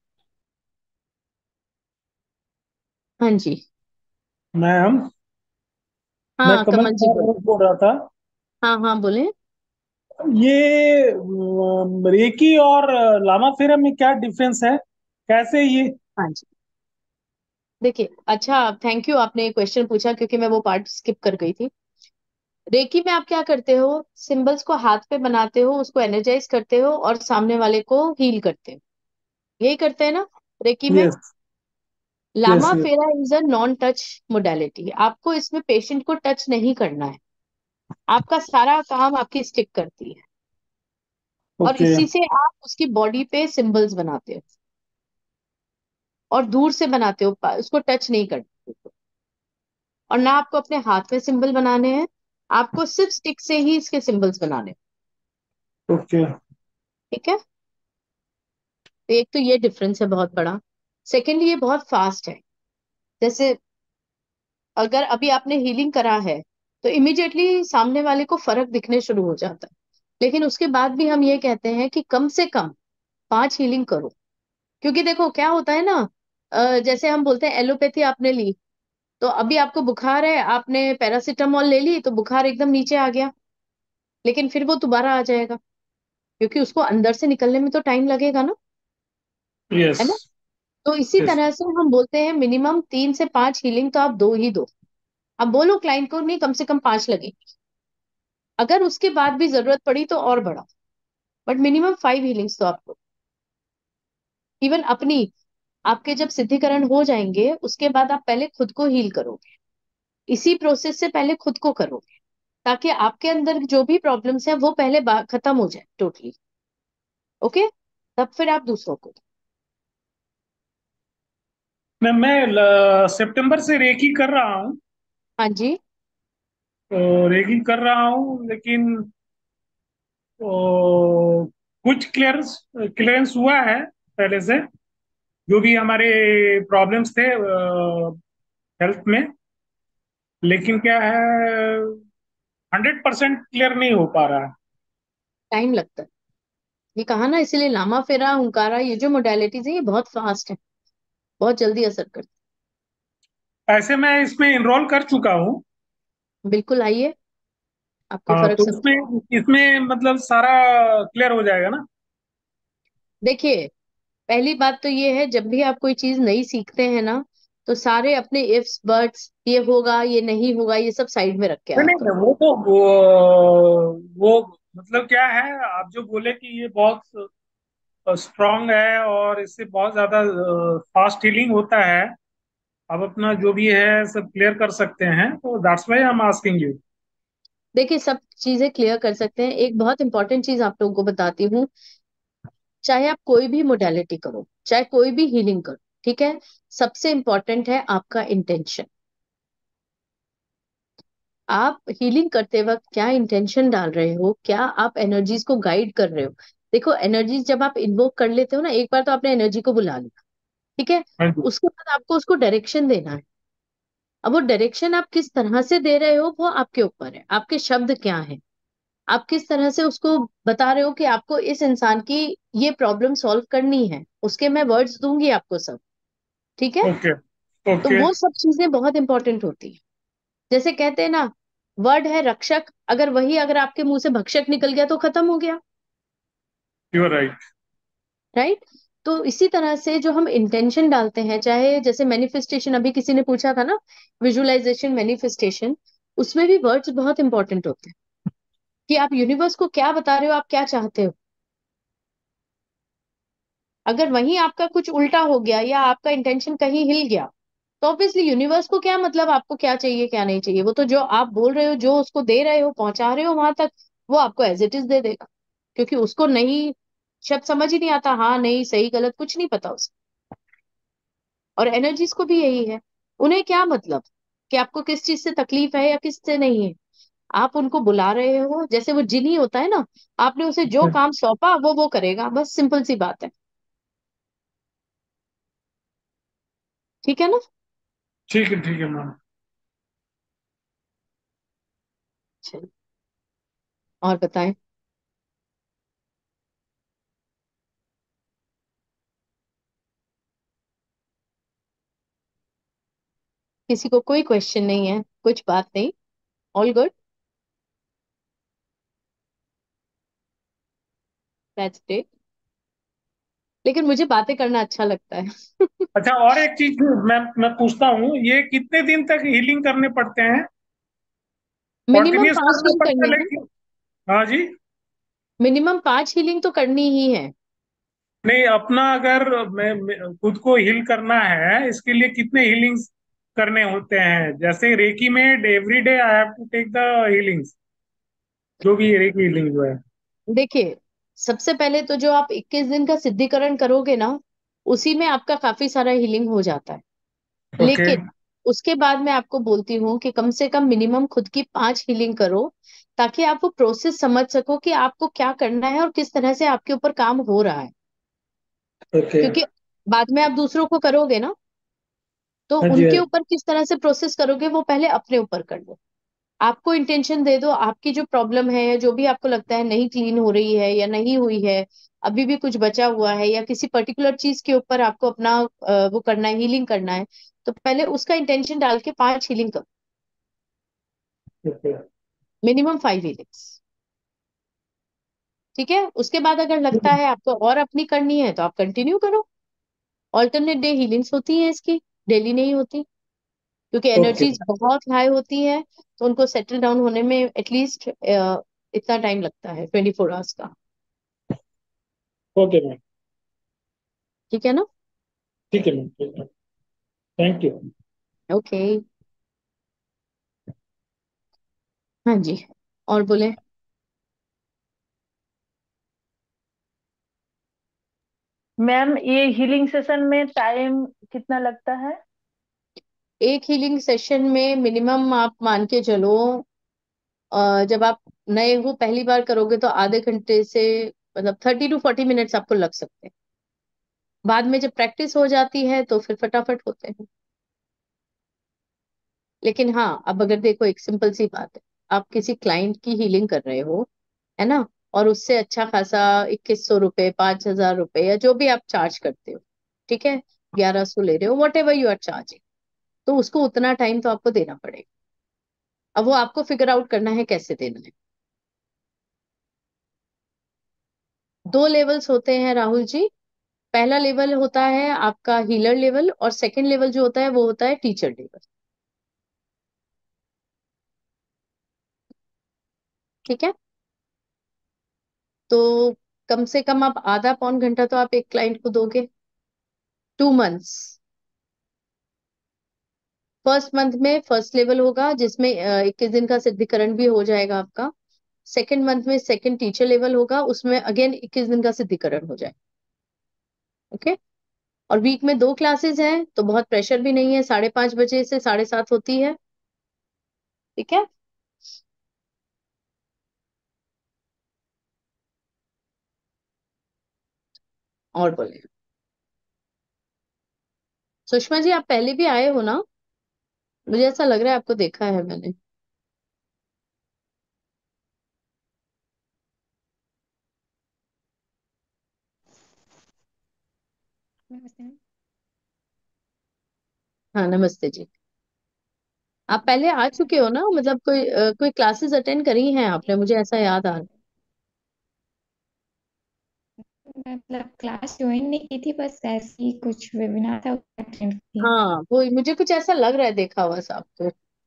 हाँ जी। मैम, मैं हाँ, कमल कमल जी कुमार बोलिए। रोज बोल रहा था। हाँ हाँ, बोले। ये रेकी और लामा फेरा में क्या डिफरेंस है, कैसे ये? हाँ जी, देखिए, अच्छा, थैंक यू, आपने क्वेश्चन पूछा, क्योंकि मैं वो पार्ट स्किप कर गई थी। रेकी में आप क्या करते हो, सिंबल्स को हाथ पे बनाते हो, उसको एनर्जाइज करते हो और सामने वाले को हील करते हो, यही करते हैं ना रेकी में। Yes yes Lama yes. Fera is a non touch modality, आपको इसमें पेशेंट को टच नहीं करना है, आपका सारा काम आपकी स्टिक करती है, और ओके। इसी से आप उसकी बॉडी पे सिंबल्स बनाते हो और दूर से बनाते हो, उसको टच नहीं करते हो। और ना आपको अपने हाथ में सिंबल बनाने हैं, आपको सिर्फ स्टिक से ही इसके सिंबल्स बनाने हैं, ओके। ठीक है। तो एक तो ये डिफरेंस है बहुत बड़ा। सेकेंडली ये बहुत फास्ट है। जैसे अगर अभी आपने हीलिंग करा है तो इमिडिएटली सामने वाले को फर्क दिखने शुरू हो जाता है, लेकिन उसके बाद भी हम ये कहते हैं कि कम से कम 5 हीलिंग करो। क्योंकि देखो क्या होता है ना, जैसे हम बोलते हैं एलोपैथी आपने ली, तो अभी आपको बुखार है, आपने पैरासीटामोल ले ली तो बुखार एकदम नीचे आ गया, लेकिन फिर वो दोबारा आ जाएगा, क्योंकि उसको अंदर से निकलने में तो टाइम लगेगा ना, यस है ना। तो इसी यस। तरह से हम बोलते हैं मिनिमम 3 से 5 हीलिंग तो आप दो ही दो। अब बोलो क्लाइंट को नहीं कम से कम 5 लगे, अगर उसके बाद भी जरूरत पड़ी तो और बढ़ा, बट मिनिमम 5 हीलिंग्स तो आपको। इवन अपनी, आपके जब सिद्धिकरण हो जाएंगे उसके बाद आप पहले खुद को हील करोगे, इसी प्रोसेस से पहले खुद को करोगे, ताकि आपके अंदर जो भी प्रॉब्लम्स है वो पहले खत्म हो जाए टोटली। ओके, तब फिर आप दूसरों को। मैं सितंबर से रेकी कर रहा हूँ। हाँ जी। तो रेकी कर रहा हूँ, लेकिन कुछ क्लियरेंस क्लियरेंस हुआ है पहले से, जो भी हमारे प्रॉब्लम्स थे हेल्थ में। लेकिन क्या है, 100% क्लियर नहीं हो पा रहा है। टाइम लगता है, ये कहा ना, इसीलिए लामा फेरा हुंकारा ये जो मोडालिटीज है ये बहुत फास्ट है, बहुत जल्दी असर करती ऐसे मैं इसमें इनरोल कर चुका हूँ। है। बिल्कुल आइए, आपको हाँ, फर्क तो समझ। उसमें इसमें मतलब सारा क्लियर हो जाएगा ना? देखिए, पहली बात तो ये है, जब भी आप कोई चीज नई सीखते हैं ना, तो सारे अपने इफ्स बट्स, ये होगा ये नहीं होगा, ये सब साइड में रख के नहीं आया नहीं, करो। वो मतलब क्या है, आप जो बोले कि ये बहुत स्ट्रांग है और इससे बहुत ज्यादा फास्ट हीलिंग होता है, आप अपना जो भी है सब क्लियर कर सकते हैं, तो that's why I am asking you. देखिए, सब चीजें क्लियर कर सकते हैं। एक बहुत इंपॉर्टेंट चीज आप लोगों को बताती हूँ, चाहे आप कोई भी मोडालिटी करो, चाहे कोई भी हीलिंग करो, ठीक है, सबसे इंपॉर्टेंट है आपका इंटेंशन। आप हीलिंग करते वक्त क्या इंटेंशन डाल रहे हो, क्या आप एनर्जीज को गाइड कर रहे हो। देखो, एनर्जीज जब आप इन्वोक कर लेते हो ना, एक बार तो आपने एनर्जी को बुला लिया, ठीक है, हाँ जी। उसके बाद आपको उसको डायरेक्शन देना है। अब वो डायरेक्शन आप किस तरह से दे रहे हो वो आपके ऊपर है, आपके शब्द क्या है, आप किस तरह से उसको बता रहे हो कि आपको इस इंसान की ये प्रॉब्लम सॉल्व करनी है, उसके मैं वर्ड्स दूंगी आपको सब, ठीक है। ओके तो ओके। वो सब चीजें बहुत इंपॉर्टेंट होती है। जैसे कहते हैं ना, वर्ड है रक्षक, अगर वही अगर आपके मुंह से भक्षक निकल गया तो खत्म हो गया, यू आर राइट। राइट। तो इसी तरह से जो हम इंटेंशन डालते हैं, चाहे जैसे मैनिफेस्टेशन, अभी किसी ने पूछा था ना, विजुअलाइजेशन मैनिफेस्टेशन, उसमें भी वर्ड्स बहुत इंपॉर्टेंट होते हैं कि आप यूनिवर्स को क्या बता रहे हो, आप क्या चाहते हो। अगर वहीं आपका कुछ उल्टा हो गया या आपका इंटेंशन कहीं हिल गया, तो ऑब्वियसली यूनिवर्स को क्या मतलब आपको क्या चाहिए क्या नहीं चाहिए, वो तो जो आप बोल रहे हो, जो उसको दे रहे हो, पहुंचा रहे हो वहां तक, वो आपको एज इट इज दे देगा, क्योंकि उसको नहीं, शब्द समझ ही नहीं आता, हाँ नहीं सही गलत कुछ नहीं पता उसे। और एनर्जीज को भी यही है, उन्हें क्या मतलब कि आपको किस चीज से तकलीफ है या किस से नहीं है, आप उनको बुला रहे हो, जैसे वो जिनी होता है ना, आपने उसे जो काम सौंपा वो करेगा, बस सिंपल सी बात है, ठीक है ना। ठीक है मैम। चलिए, और बताएं। किसी को कोई क्वेश्चन नहीं है, कुछ बात नहीं, ऑल गुड, दैट्स ग्रेट। लेकिन मुझे बातें करना अच्छा लगता है। अच्छा, और एक चीज मैं पूछता हूँ, ये कितने दिन तक हीलिंग करने पड़ते हैं? मिनिमम कंटिन्यूस 5 करना हील पड़ता करनी है है। लेकिन। हाँ जी। मिनिमम 5 हीलिंग तो करनी ही है। नहीं, अपना अगर खुद को हील करना है, इसके लिए कितने हीलिंग्स करने होते हैं? जैसे रेकी में every day I have to take the healings, जो भी रेकी हीलिंग जो है। देखिए, सबसे पहले तो जो आप 21 दिन का सिद्धिकरण करोगे ना, उसी में आपका काफी सारा हीलिंग हो जाता है। ओके। लेकिन उसके बाद मैं आपको बोलती हूँ कि कम से कम मिनिमम खुद की 5 हीलिंग करो, ताकि आप वो प्रोसेस समझ सको कि आपको क्या करना है और किस तरह से आपके ऊपर काम हो रहा है। ओके। क्योंकि बाद में आप दूसरों को करोगे ना, तो हाँ जी। उनके ऊपर किस तरह से प्रोसेस करोगे, वो पहले अपने ऊपर कर लो। आपको इंटेंशन दे दो, आपकी जो प्रॉब्लम है या जो भी आपको लगता है नहीं क्लीन हो रही है या नहीं हुई है, अभी भी कुछ बचा हुआ है, या किसी पर्टिकुलर चीज के ऊपर आपको अपना वो करना है, हीलिंग करना है, तो पहले उसका इंटेंशन डाल के 5 हीलिंग करो। ओके। Minimum 5 healings. ठीक है। उसके बाद अगर लगता है आपको और अपनी करनी है, तो आप कंटिन्यू करो। ऑल्टरनेट डे हीलिंग्स होती है इसकी, डेली नहीं होती, क्योंकि ओके। एनर्जीज बहुत हाई होती है, तो उनको सेटल डाउन होने में एटलीस्ट इतना टाइम लगता है, 24 आवर्स का। Okay ma'am. ठीक है ना? ठीक है मैम, ठीक है। Thank you. ओके। हाँ जी, और बोले। मैम, ये हीलिंग सेशन में टाइम कितना लगता है? एक हीलिंग सेशन में मिनिमम आप मान के चलो, जब आप नए हो पहली बार करोगे तो आधे घंटे से, मतलब 30 to 40 मिनट्स आपको लग सकते हैं। बाद में जब प्रैक्टिस हो जाती है तो फिर फटाफट होते हैं। लेकिन हाँ, अब अगर देखो, एक सिंपल सी बात है, आप किसी क्लाइंट की हीलिंग कर रहे हो, है ना, और उससे अच्छा खासा 2100 रुपए, 5000 रुपए, या जो भी आप चार्ज करते हो, ठीक है, 1100 ले रहे हो, whatever you are charging, तो उसको उतना टाइम तो आपको देना पड़ेगा। अब वो आपको फिगर आउट करना है कैसे देना है। 2 लेवल्स होते हैं राहुल जी। पहला लेवल होता है आपका हीलर लेवल, और सेकंड लेवल जो होता है वो होता है टीचर लेवल। ठीक है। तो कम से कम आप आधा पौन घंटा तो आप एक क्लाइंट को दोगे, 2 मंथ्स। फर्स्ट मंथ में फर्स्ट लेवल होगा, जिसमें 21 दिन का सिद्धिकरण भी हो जाएगा आपका। सेकंड मंथ में सेकंड टीचर लेवल होगा, उसमें अगेन 21 दिन का सिद्धिकरण हो जाएगा। ओके। और वीक में 2 क्लासेस हैं, तो बहुत प्रेशर भी नहीं है, 5:30 बजे से 7:30 होती है। ठीक है। और बोले। सुषमा जी, आप पहले भी आए हो ना? मुझे ऐसा लग रहा है आपको देखा है मैंने। नमस्ते मैम। हाँ, नमस्ते जी। आप पहले आ चुके हो ना, मतलब कोई क्लासेस अटेंड करी हैं आपने, मुझे ऐसा याद आ रहा है। मैं मतलब क्लास ज्वाइन नहीं की थी, बस ऐसे ही कुछ वेबिनार था अटेंड की। हाँ, वो मुझे कुछ ऐसा लग रहा है, देखा हुआ सा आपको।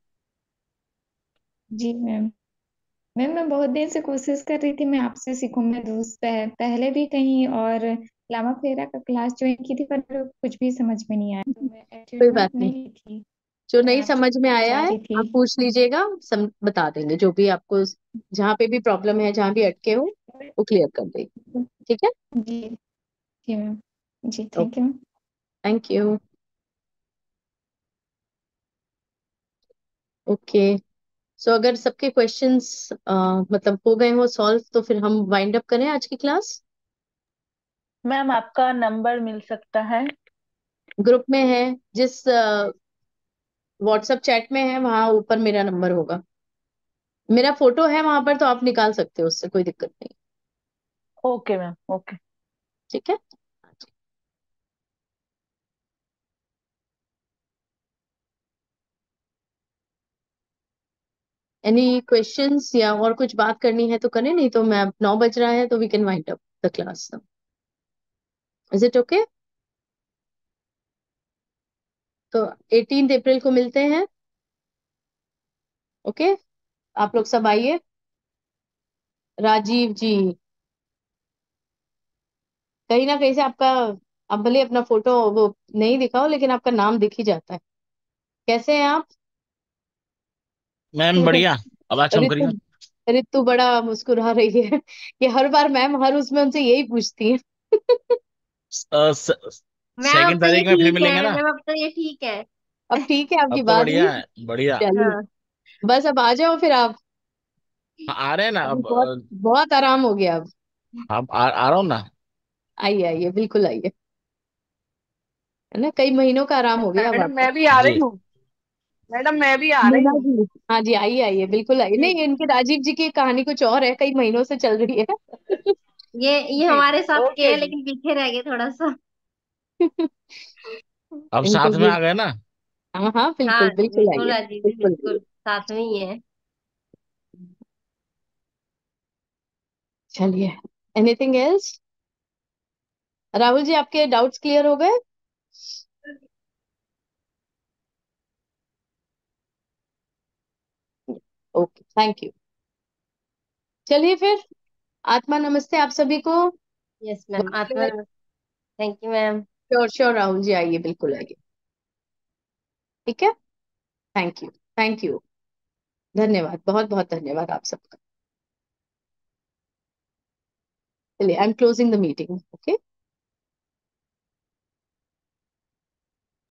जी मैम। मैम, मैं बहुत दिन से कोशिश कर रही थी मैं आपसे सीखूं। मैं पहले भी कहीं और लामा फेरा का क्लास ज्वाइन की थी, पर मेरे को कुछ भी समझ में नहीं आया, तो मैं कोई एटीट्यूड नोट बात नहीं, नहीं ली थी। जो मैं नहीं आपसे समझ में पूछना आया चाह है रही थी। आप पूछ लीजिएगा, बता देंगे जो भी आपको, जहाँ पे भी प्रॉब्लम है, जहाँ भी अटके हो, वो क्लियर कर देंगे। ठीक है। जी जी मैम। जी thank okay. You ma'am. Thank you. Okay. So अगर सबके क्वेश्चंस मतलब हो गए हो सॉल्व, तो फिर हम वाइंड अप करें आज की क्लास। मैम, आपका नंबर मिल सकता है? ग्रुप में है, जिस व्हाट्सएप चैट में है, वहां ऊपर मेरा नंबर होगा, मेरा फोटो है वहां पर, तो आप निकाल सकते हो, उससे कोई दिक्कत नहीं। Okay ma'am, okay. ठीक है। एनी क्वेश्चंस या और कुछ बात करनी है तो करें, नहीं तो मैं, अब 9 बज रहा है, तो we can wind up the class. Is it okay? तो 18 अप्रैल को मिलते हैं। ओके। आप लोग सब आइए। राजीव जी, कहीं ना कहीं से आपका, आप भले अपना फोटो वो नहीं दिखाओ लेकिन आपका नाम दिख ही जाता है। कैसे हैं आप? मैम बढ़िया। आवाज कम रितु, करिए। रितु बड़ा मुस्कुरा रही है कि हर बार मैम हर उसमें उनसे यही पूछती है। मैम अब सेकंड तो ये तारीख में फिर ठीक मिलेंगे है, ना। मैम अब तो ये ठीक है। अब ठीक है, आपकी अब तो बात हुई। बढ़िया है, बढ़िया। चलिए, हाँ बस अब आ जाओ फिर आप। हाँ, आ रहे हैं ना अभी अब। बहुत बहुत आराम हो गया अब। अब आ रहा हूँ ना। आइए आइए, बिल्कुल आइए। है ना, कई महीनों का आराम हो गया अब मैडम आपको। मैं भी आ रही जी। हूँ। मैडम मैं भी आ रही मीना हूँ। जी, हाँ जी, आइए आइए, बिल्कुल आइए। जी नहीं, इनके राजीव जी की कहानी कुछ और है, कई महीनों से चल रही है। ये जी हमारे साथ के ओके हैं जी। लेकिन पीछे रह गए थोड़ा सा। अब इनको साथ में भी, आ गए ना। हाँ हाँ, हाँ बिल्कुल बिल्कुल बिल्कुल आइए, राजीव जी, बिल्कुल बिल्कुल आइए। साथ में ही है। चलिए, एनीथिंग एल्स? राहुल जी, आपके डाउट्स क्लियर हो गए? Okay, thank you. चलिए फिर, आत्मा नमस्ते आप सभी को। यस मैम, आत्मा। Thank you ma'am. Sure sure Rahul ji, आइए, बिल्कुल आइए। ठीक है, थैंक यू, थैंक यू। धन्यवाद, बहुत बहुत धन्यवाद आप सबका। चलिए, I am closing the meeting. Okay.